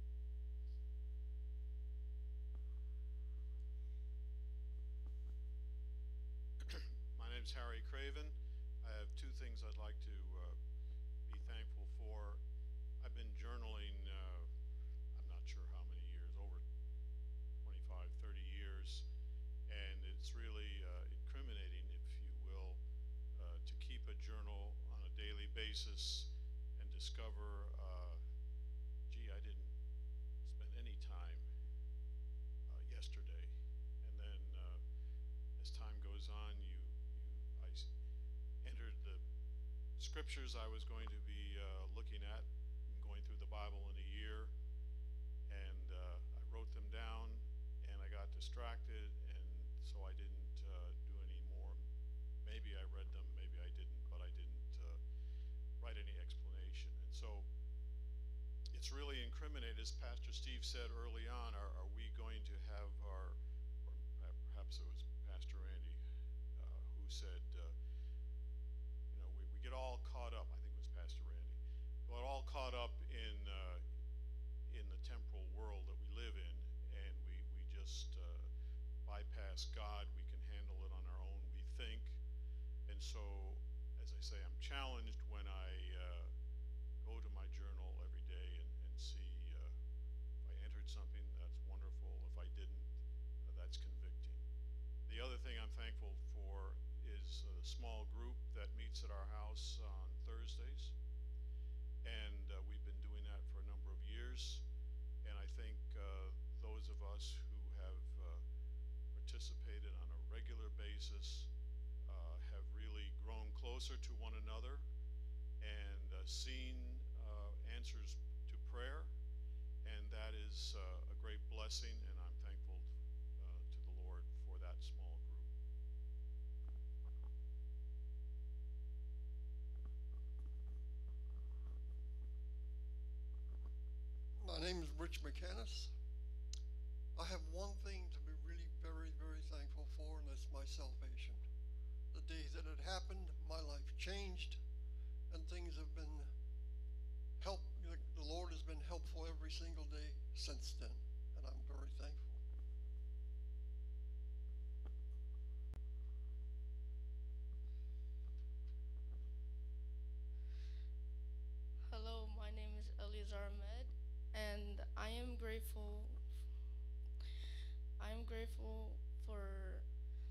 My name's Harry Craven. I have two things I'd like to uh, be thankful for. I've been journaling, uh, I'm not sure how many years, over twenty-five, thirty years, and it's really uh, incriminating, if you will, uh, to keep a journal on a daily basis and discover, uh, gee, I didn't spend any time uh, yesterday. And then uh, as time goes on, you, you I s- entered the scriptures I was going to be uh, looking at, going through the Bible in a year, and uh, I wrote them down, and I got distracted, and so I didn't uh, do any more. Maybe I read them, maybe I didn't, but I didn't uh, write any explanation. And so it's really incriminating, as Pastor Steve said early on. Are, are we going to have our, or perhaps it was Pastor Randy uh, who said, uh, you know, we, we get all caught up. I think it was Pastor Randy. Got all caught up in uh, just uh, bypass God. We can handle it on our own, we think. And so, as I say, I'm challenged when I uh, go to my journal every day and, and see uh, if I entered something, that's wonderful. If I didn't, uh, that's convicting. The other thing I'm thankful for is a small group that meets at our house on Thursdays. And uh, we've been doing that for a number of years. And I think uh, those of us who have uh, participated on a regular basis uh, have really grown closer to one another and uh, seen uh, answers to prayer. And that is uh, a great blessing, and I'm thankful uh, to the Lord for that small group.
My name is Rich McCannis. I have one thing to be really very, very thankful for, and that's my salvation. The day that it happened, my life changed, and things have been help. The Lord has been helpful every single day since then, and I'm very thankful.
Hello, my name is Eliezer Ahmed, and I am grateful. I am grateful for.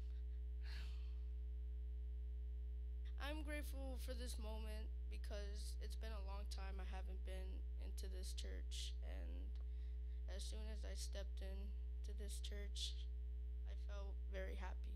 I'm grateful for this moment because it's been a long time I haven't been into this church, and as soon as I stepped into this church, I felt very happy.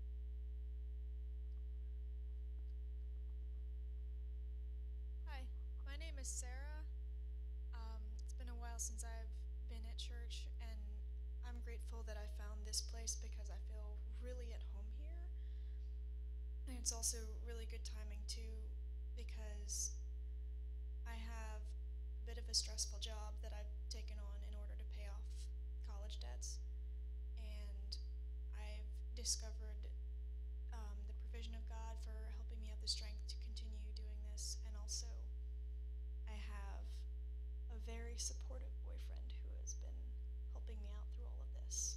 Hi, my name is Sarah. Um, it's been a while since I've been at church, and I'm grateful that I found this place because I feel really at home here. And it's also really good timing too, because I have a bit of a stressful job that I've taken on in order to pay off college debts. And I've discovered um, the provision of God for helping me have the strength to continue doing this. And also, I have a very supportive boyfriend who has been helping me out through all of this.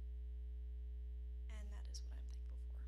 And that is what I'm thankful for.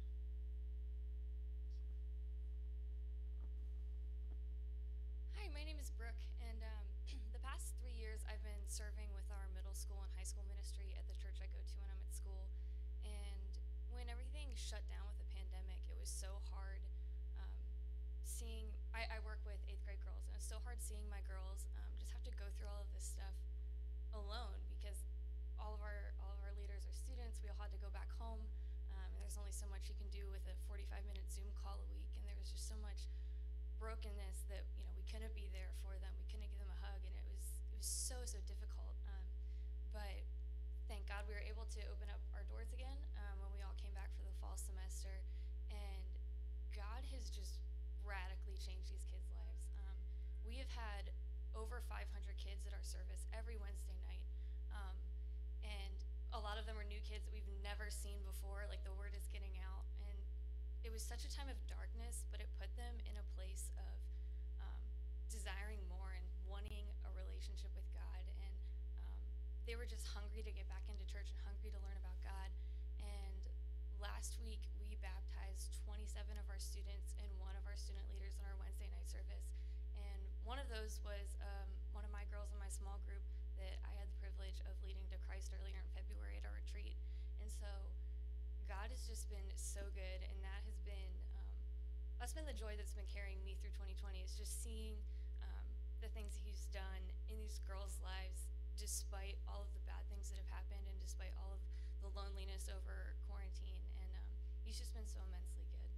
Hi, my name is Brooke, and um, the past three years I've been serving with our middle school and high school ministry at the church I go to when I'm at school. And when everything shut down with the pandemic, it was so hard um, seeing, I, I work with eighth grade girls, and it's so hard seeing my girls um, just have to go through all of this stuff alone, because all of our all of our leaders are students. We all had to go back home, um, and there's only so much you can do with a forty-five minute Zoom call a week, and there was just so much brokenness that, you know, we couldn't be there for them. We couldn't give them a hug, and it was it was so so difficult. Um, but thank God we were able to open up our doors again um, when we all came back for the fall semester, and God has just radically changed these kids' lives. Um, we have had over five hundred kids at our service every Wednesday night, um, and a lot of them are new kids that we've never seen before. Like, the word is getting out, and it was such a time of darkness, but it put them in a place of um, desiring more and wanting a relationship with God, and um, they were just hungry to get back into church and hungry to learn about God. And last week we baptized twenty-seven of our students and one of our student leaders in our Wednesday night service, and one of those was um, one of my girls in my small group that I had the privilege of leading to Christ earlier in February at our retreat. And so God has just been so good, and that has been um, that's been the joy that's been carrying me through twenty twenty, is just seeing um, the things He's done in these girls' lives despite all of the bad things that have happened and despite all of the loneliness over quarantine. And um, He's just been so immensely good.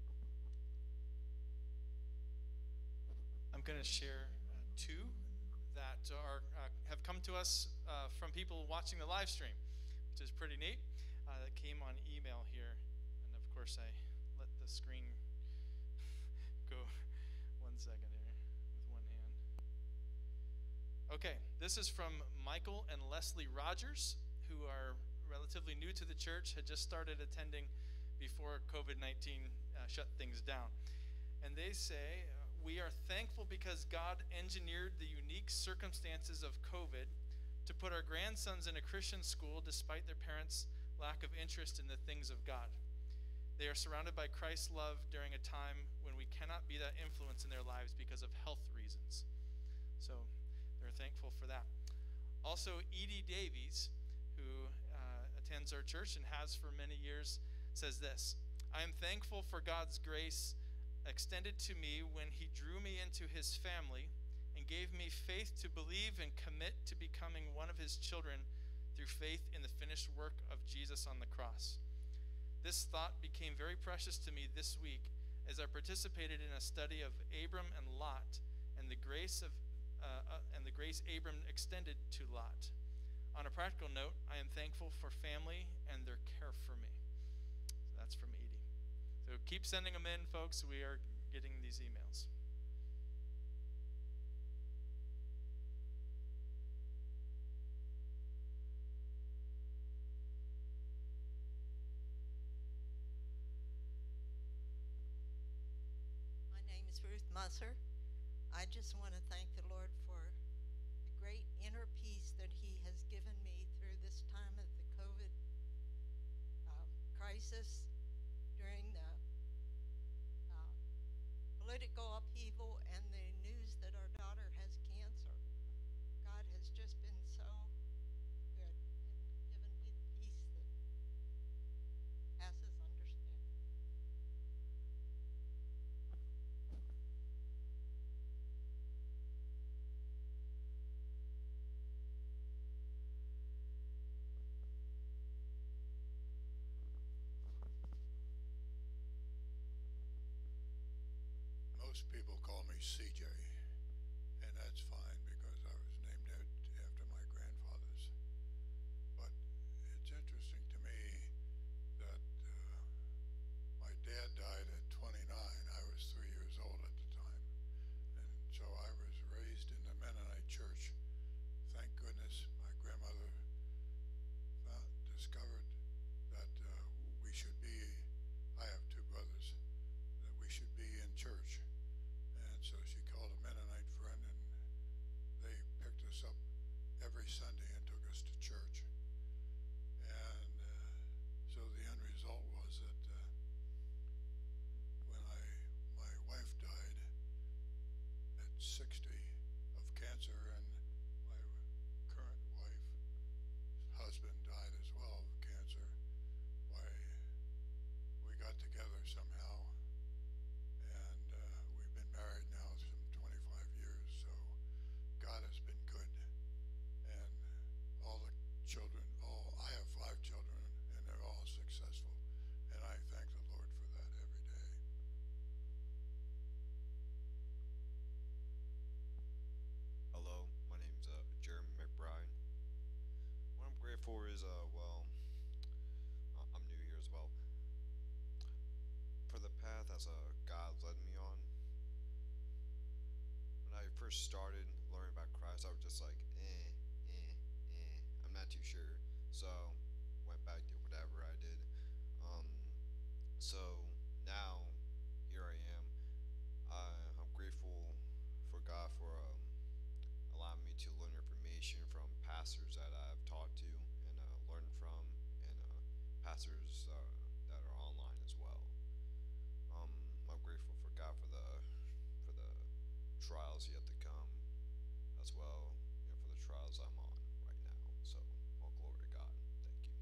I'm going to share uh, two that are uh, have come to us uh, from people watching the live stream, which is pretty neat. Uh, that came on email here, and of course I let the screen go one second here with one hand. Okay, this is from Michael and Leslie Rogers, who are relatively new to the church, had just started attending before COVID nineteen uh, shut things down. And they say, we are thankful because God engineered the unique circumstances of COVID to put our grandsons in a Christian school despite their parents' lack of interest in the things of God. They are surrounded by Christ's love during a time when we cannot be that influence in their lives because of health reasons. So they're thankful for that. Also, Edie Davies, who uh, attends our church and has for many years, says this: I am thankful for God's grace extended to me when he drew me into his family and gave me faith to believe and commit to becoming one of his children through faith in the finished work of Jesus on the cross. This thought became very precious to me this week as I participated in a study of Abram and Lot and the grace of uh, uh, and the grace Abram extended to Lot. On a practical note, I am thankful for family and their care for me. So that's from Edie. So keep sending them in, folks. We are getting these emails.
Ruth Musser. I just want to thank the Lord for the great inner peace that he has given me through this time of the COVID uh, crisis, during the uh, political upheaval and the news that our daughter has cancer. God has just been so good and given me the peace that passes understanding.
Most people call me C J, and that's fine because I was named after my grandfathers. But it's interesting to me that uh, my dad died at twenty-nine. I was three years old at the time. And so I was raised in the Mennonite church. Thank goodness my grandmother found, discovered that uh, we should be, I have two brothers, that we should be in church. So she called a Mennonite friend, and they picked us up every Sunday and took us to church. And uh, so the end result was that uh, when I my wife died at sixty of cancer, and my current wife, husband died as well of cancer, why we got together somehow. Married now some twenty-five years, so God has been good, and all the children, all I have five children, and they're all successful, and I thank the Lord for that every day.
Hello, my name's uh, Jeremy McBride. What I'm grateful for is, uh, well, I'm new here as well. For the path as uh, God led me on. When I first started learning about Christ, I was just like, eh, eh, eh, I'm not too sure. So, went back to whatever I did. Um, so, now, here I am. I, I'm grateful for God for um, allowing me to learn information from pastors that I've talked to and uh, learned from, and uh, pastors uh, that are online as well. Um, I'm grateful for God for the for the trials yet to come, as well, you know, for the trials I'm on right now. So, all glory to God. Thank you.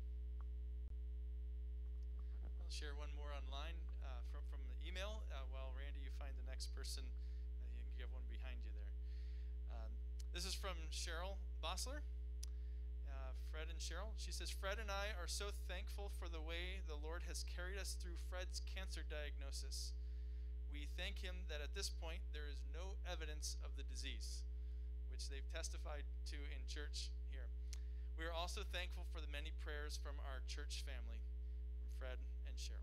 I'll share one more online uh, from from the email. Uh, while Randy, you find the next person, uh, you can give one behind you there. Um, this is from Cheryl Bossler. Uh, Fred and Cheryl. She says, Fred and I are so thankful for the way the Lord has carried us through Fred's cancer diagnosis. We thank him that at this point there is no evidence of the disease, which they've testified to in church here. We are also thankful for the many prayers from our church family, from Fred and Cheryl.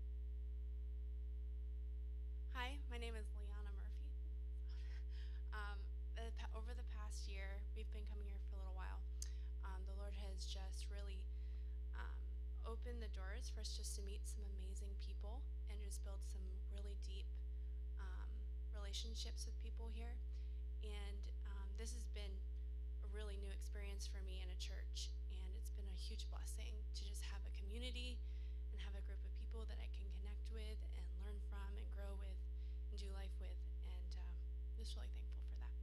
Hi, my name is Liana Murphy. Um, the, over the past year, we've been coming here for a little while. Um, the Lord has just really um, opened the doors for us just to meet some amazing people and just build some really deep um, relationships with people here. And um, this has been a a really new experience for me in a church, and it's been a huge blessing to just have a community and have a group of people that I can connect with and learn from and grow with and do life with, and um, just really thankful for that.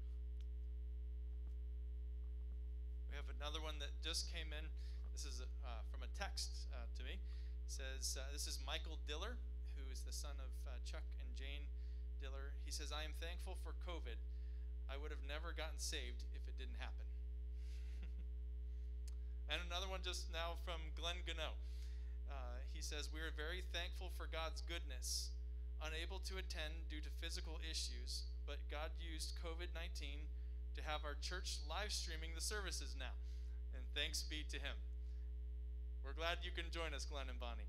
We have another one that just came in. This is uh, from a text uh, to me. It says, uh, this is Michael Diller, who is the son of uh, Chuck and Jane Diller. He says, I am thankful for COVID. I would have never gotten saved if it didn't happen. And another one just now from Glenn Gano. Uh, he says, we are very thankful for God's goodness. Unable to attend due to physical issues, but God used COVID nineteen to have our church live streaming the services now. And thanks be to him. We're glad you can join us, Glenn and Bonnie.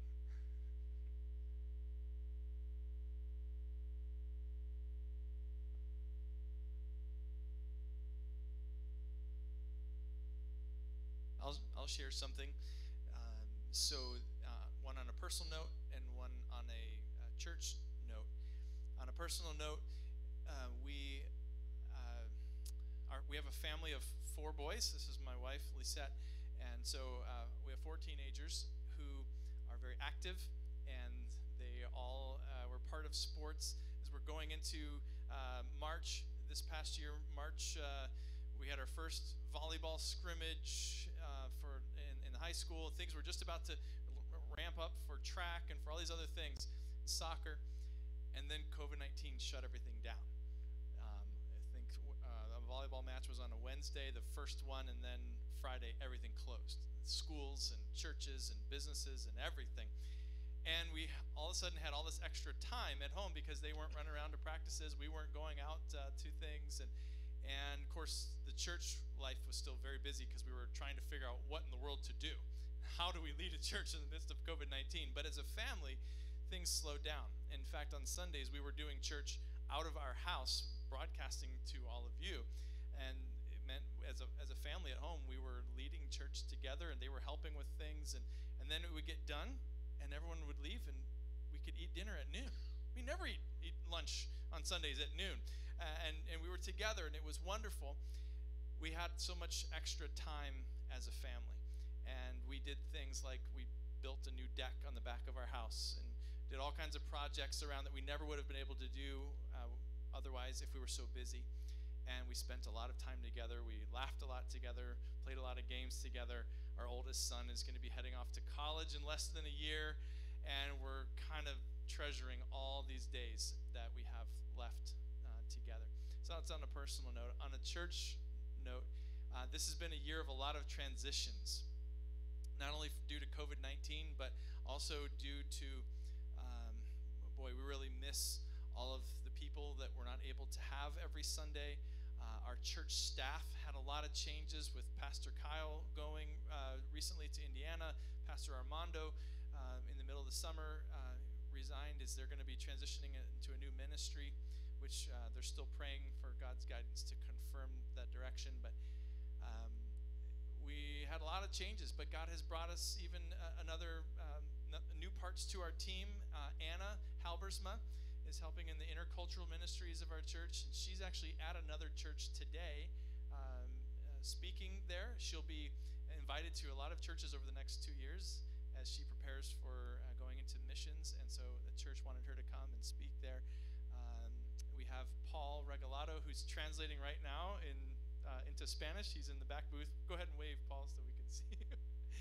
I'll, I'll share something. Um, so uh, one on a personal note and one on a uh, church note. On a personal note, uh, we uh, are, we have a family of four boys. This is my wife, Lisette. And so uh, we have four teenagers who are very active, and they all uh, were part of sports. As we're going into uh, March, this past year, March, uh, we had our first volleyball scrimmage uh, for in, in the high school. Things were just about to ramp up for track and for all these other things, soccer, and then COVID nineteen shut everything down. Um, I think uh, a volleyball match was on a Wednesday, the first one, and then Friday everything closed. Schools and churches and businesses and everything. And we all of a sudden had all this extra time at home because they weren't running around to practices. We weren't going out uh, to things. And And of course, the church life was still very busy because we were trying to figure out what in the world to do. How do we lead a church in the midst of COVID nineteen? But as a family, things slowed down. In fact, on Sundays, we were doing church out of our house, broadcasting to all of you. And it meant as a, as a family at home, we were leading church together, and they were helping with things. And, and then it would get done, and everyone would leave, and we could eat dinner at noon. We never eat, eat lunch on Sundays at noon. Uh, and, and we were together, and it was wonderful. We had so much extra time as a family, and we did things like we built a new deck on the back of our house and did all kinds of projects around that we never would have been able to do uh, otherwise if we were so busy. And we spent a lot of time together. We laughed a lot together, played a lot of games together. Our oldest son is going to be heading off to college in less than a year, and we're kind of treasuring all these days that we have left together. So that's on a personal note. On a church note, uh, this has been a year of a lot of transitions, not only due to COVID nineteen, but also due to, um, boy, we really miss all of the people that we're not able to have every Sunday. Uh, our church staff had a lot of changes with Pastor Kyle going uh, recently to Indiana. Pastor Armando, uh, in the middle of the summer, uh, resigned as they're going to be transitioning into a new ministry, which uh, they're still praying for God's guidance to confirm that direction. But um, we had a lot of changes, but God has brought us even uh, another um, n- new parts to our team. Uh, Anna Halbersma is helping in the intercultural ministries of our church, and she's actually at another church today um, uh, speaking there. She'll be invited to a lot of churches over the next two years as she prepares for uh, going into missions, and so the church wanted her to come and speak there. We have Paul Regalado, who's translating right now in uh, into Spanish. He's in the back booth. Go ahead and wave, Paul, so we can see you.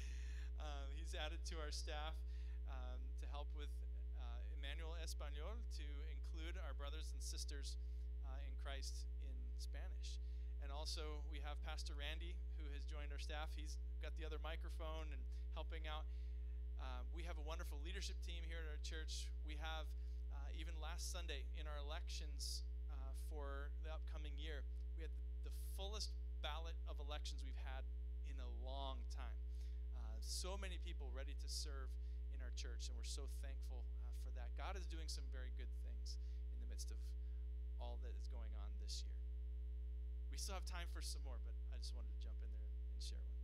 uh, he's added to our staff um, to help with uh, Emmanuel Español, to include our brothers and sisters uh, in Christ in Spanish. And also we have Pastor Randy, who has joined our staff. He's got the other microphone and helping out. Uh, we have a wonderful leadership team here at our church. We have Uh, even last Sunday in our elections uh, for the upcoming year, we had the fullest ballot of elections we've had in a long time. Uh, so many people ready to serve in our church, and we're so thankful uh, for that. God is doing some very good things in the midst of all that is going on this year. We still have time for some more, but I just wanted to jump in there and, and share one.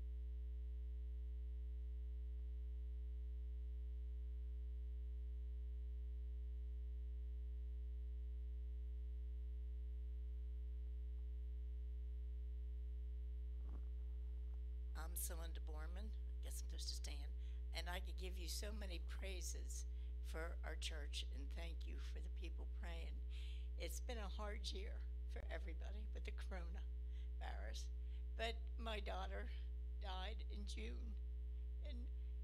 I'm Celinda Borman. I guess I'm supposed to stand. And I could give you so many praises for our church and thank you for the people praying. It's been a hard year for everybody with the coronavirus. But my daughter died in June. And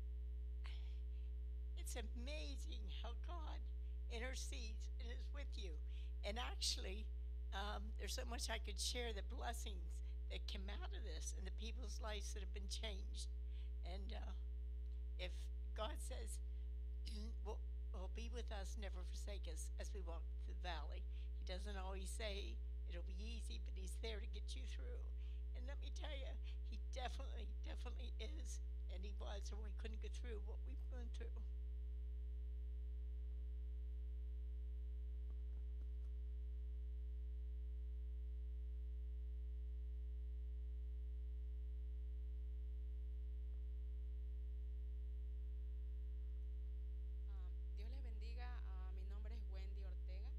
it's amazing how God intercedes and is with you. And actually, um, there's so much I could share, the blessings that came out of this and the people's lives that have been changed. And uh, if God says, will, will be with us, never forsake us as we walk through the valley. He doesn't always say it'll be easy, but he's there to get you through. And let me tell you, he definitely, definitely is. And he was, or we couldn't get through what we've gone through.
Dios les bendiga. Ah, mi nombre es Wendy Ortega.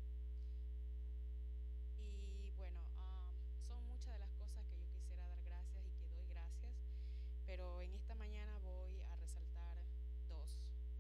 Y bueno, ah, son muchas de las cosas que yo quisiera dar gracias y que doy gracias. Pero en esta mañana voy a resaltar dos.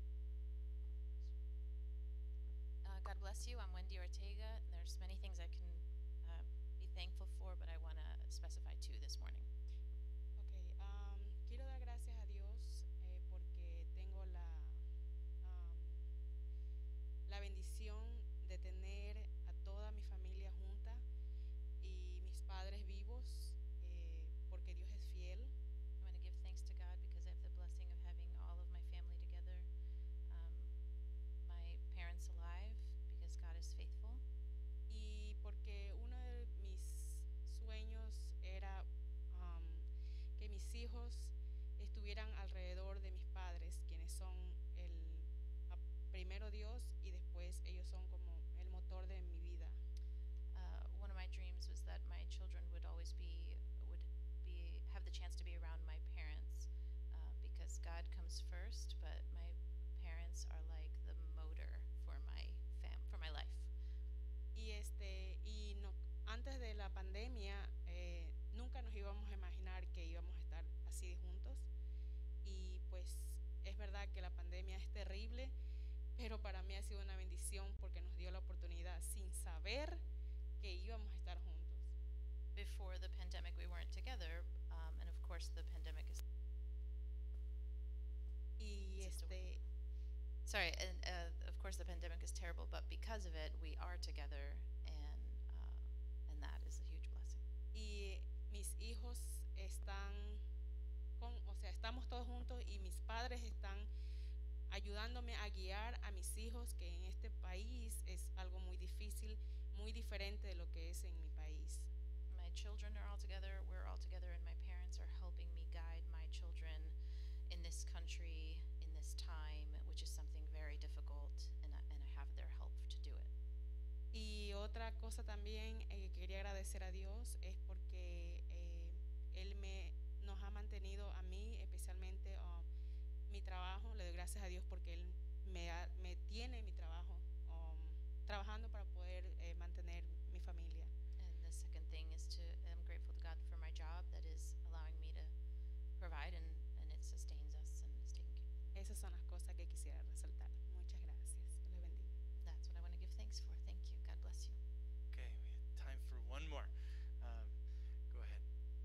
Uh, God bless you. I'm Wendy Ortega. There's many things I can uh, be thankful for, but I want to specify two this morning.
Okay, um, quiero dar gracias a Dios eh, porque tengo la, um, la bendición de tener a toda mi familia junta y mis padres vivos, eh, porque Dios es fiel.
I want to give thanks to God because I have the blessing of having all of my family together, um, my parents alive, because God is faithful.
Y porque uno de mis sueños era um, que mis hijos estuvieran alrededor de mis padres, quienes son el a- primero Dios y después ellos son como el motor de mi vida.
Uh, one of my dreams was that my children would always be would be have the chance to be around my parents, uh, because God comes first, but my parents are like the motor for my fam for my life.
Y este y no, antes de la pandemia eh, nunca nos íbamos a imaginar que íbamos a estar así de juntos. Y pues es verdad que la pandemia es terrible, pero para mí ha sido una bendición porque nos dio la oportunidad sin saber que íbamos a estar juntos.
Before the pandemic, we weren't together, um, and of course, the pandemic is.
Y este
Sorry, and uh, of course, the pandemic is terrible, but because of it, we are together, and uh, and that is a huge blessing.
y mis hijos están con, o sea, estamos todos juntos y mis padres están ayudándome a guiar a mis hijos, que en este país es algo muy difícil, muy diferente de lo que es en mi país.
My children are all together, we're all together, and my parents are helping me guide my children in this country, in this time, which is something very difficult, and I, and I have their help to do it.
Y otra cosa también eh, que quería agradecer a Dios es porque eh, Él me, nos ha mantenido a mí, especialmente uh, mi trabajo. Le doy gracias a Dios porque Él me, ha- me tiene mi trabajo, um, trabajando para poder eh, mantener mi familia.
And the second thing is to, I'm grateful to God for my job that is allowing me to provide, and, and it sustains us and is taking care.
Esas son las cosas que quisiera resaltar. Muchas gracias. Dios les bendiga.
That's what I want to give thanks for. Thank you. God bless you.
Okay, we have time for one more. Um, go ahead.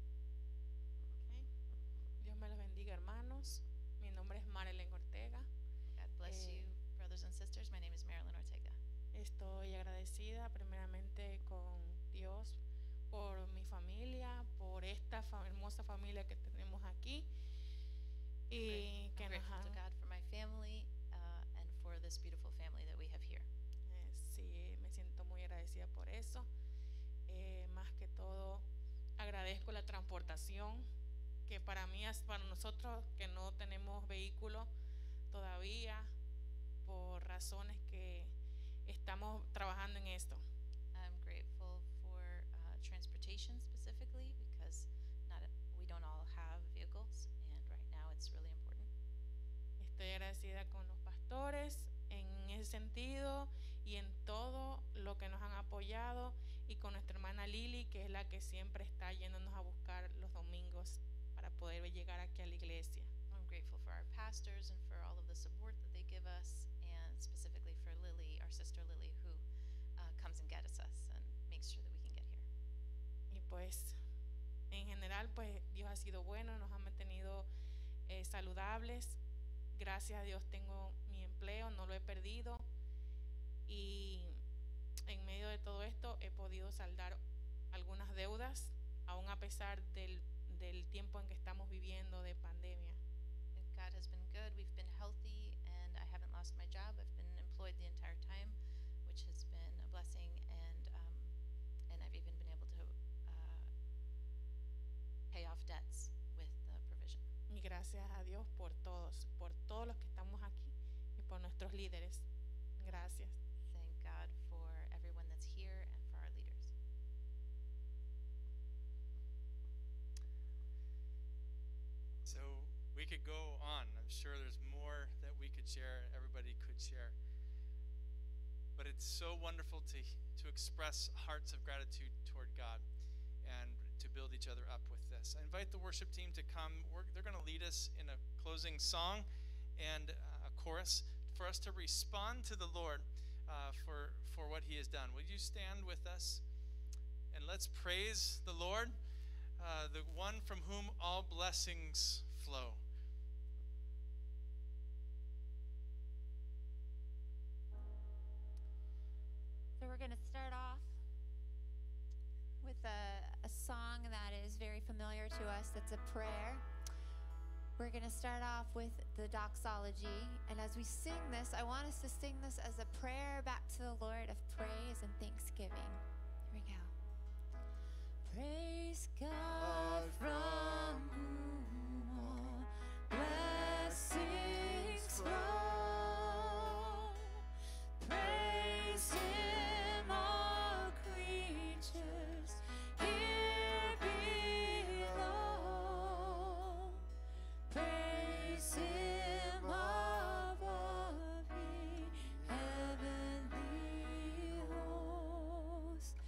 Okay. Dios me los bendiga, hermanos. Mi nombre es Marilyn Ortega.
God bless
Eh,
you, brothers and sisters. My name is Marilyn Ortega.
Estoy agradecida primeramente con Dios por mi familia, por esta fa- hermosa familia que tenemos aquí y
I'm
que nos
grateful to
han,
God for my family uh, and for this beautiful family that we have here.
eh, sí, me siento muy agradecida por eso. Eh, más que todo agradezco la transportación que para mí es para nosotros que no tenemos vehículo todavía por razones que estamos trabajando en esto.
I'm grateful for uh, transportation specifically because not we don't all have vehicles, and right now it's really important.
Estoy agradecida con los pastores en ese sentido y en todo lo que nos han apoyado, y con nuestra hermana Lili, que es la que siempre está yéndonos a buscar los domingos para para poder llegar aquí a la iglesia.
I'm grateful for our pastors and for all of the support that they give us, and specifically for Lily, our sister Lily, who uh, comes and gets us and makes sure that we can get here.
Y pues, en general, pues Dios ha sido bueno, nos ha mantenido eh, saludables. Gracias a Dios tengo mi empleo, no lo he perdido. Y en medio de todo esto he podido saldar algunas deudas, aún a pesar del, del tiempo en que estamos viviendo de pandemia.
And God has been good. We've been healthy, and I haven't lost my job. I've been employed the entire time, which has been a blessing, and um, and I've even been able to uh, pay off debts with the provision.
Y gracias a Dios por todos, por todos los que estamos aquí y por nuestros líderes. Gracias.
Thank God for everyone that's here and for our leaders.
So we could go on. I'm sure there's more that we could share, everybody could share. But it's so wonderful to, to express hearts of gratitude toward God and to build each other up with this. I invite the worship team to come. We're, they're going to lead us in a closing song and a chorus for us to respond to the Lord uh, for, for what he has done. Will you stand with us? And let's praise the Lord, uh, the one from whom all blessings flow.
So we're going to start off with a, a song that is very familiar to us. It's a prayer. We're going to start off with the doxology. And as we sing this, I want us to sing this as a prayer back to the Lord of praise and thanksgiving. Here we go. Praise God from whom all blessings flow. Praise Him, all creatures here below. Praise Him above, ye heavenly hosts.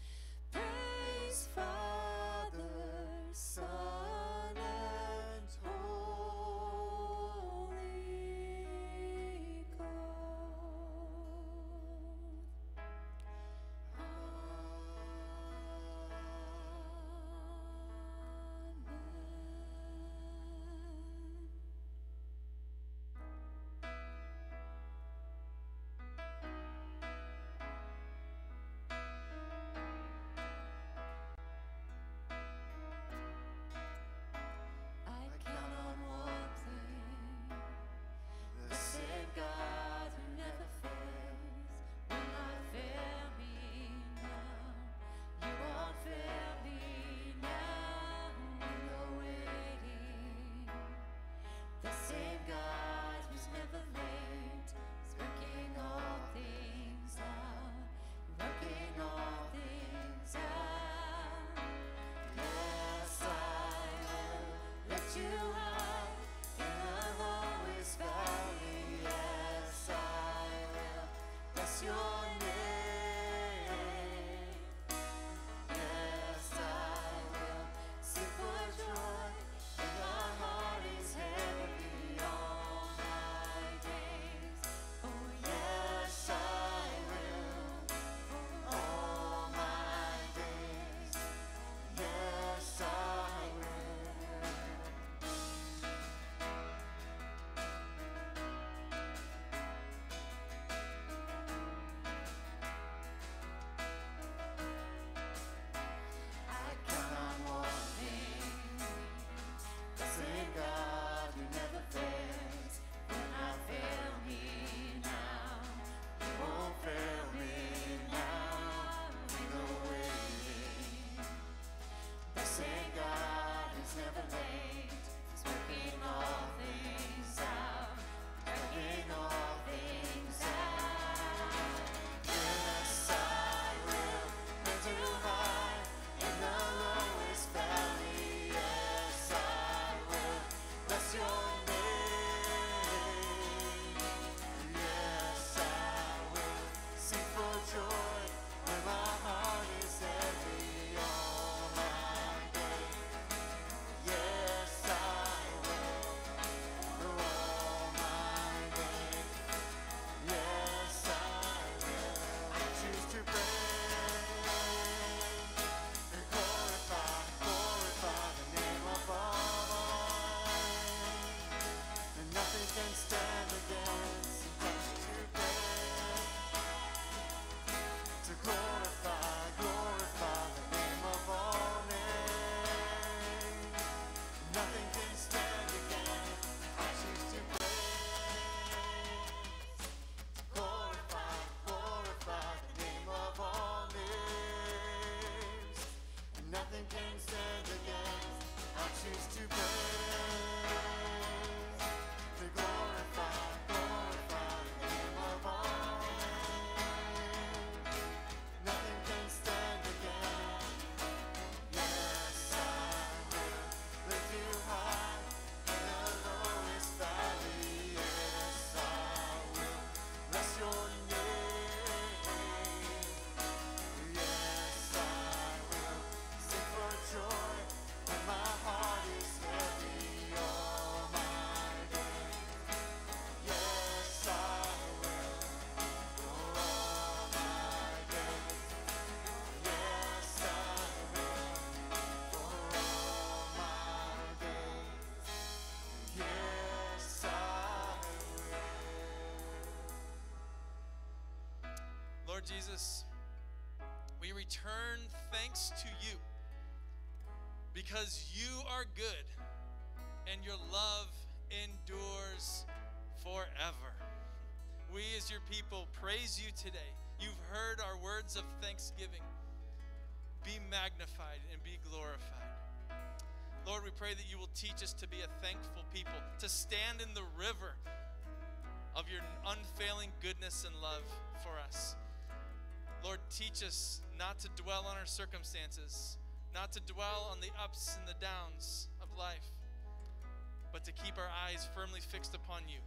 Lord Jesus, we return thanks to you because you are good and your love endures forever. We as your people praise you today. You've heard our words of thanksgiving. Be magnified and be glorified. Lord, we pray that you will teach us to be a thankful people, to stand in the river of your unfailing goodness and love for us. Lord, teach us not to dwell on our circumstances, not to dwell on the ups and the downs of life, but to keep our eyes firmly fixed upon you.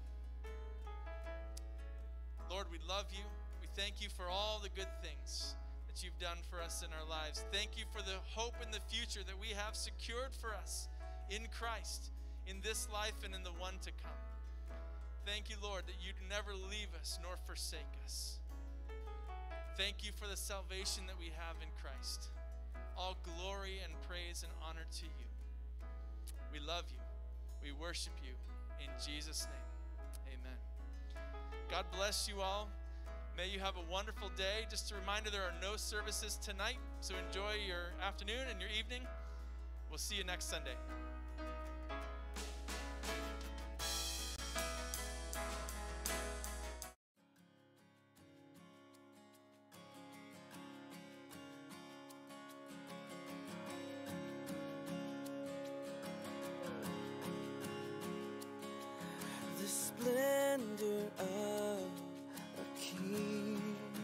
Lord, we love you. We thank you for all the good things that you've done for us in our lives. Thank you for the hope in the future that we have secured for us in Christ, in this life and in the one to come. Thank you, Lord, that you never leave us nor forsake us. Thank you for the salvation that we have in Christ. All glory and praise and honor to you. We love you. We worship you. In Jesus' name, amen. God bless you all. May you have a wonderful day. Just a reminder, there are no services tonight, so enjoy your afternoon and your evening. We'll see you next Sunday.
The splendor of a king,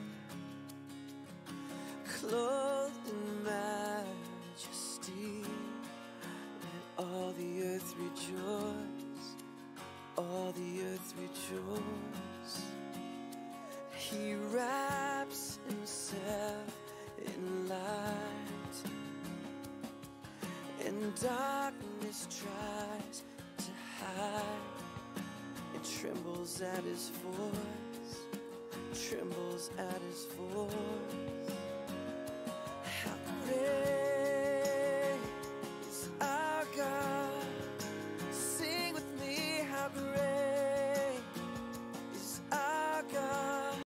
clothed in majesty, let all the earth rejoice, all the earth rejoice. He wraps himself in light, and darkness tries to hide. It trembles at his voice, trembles at his voice.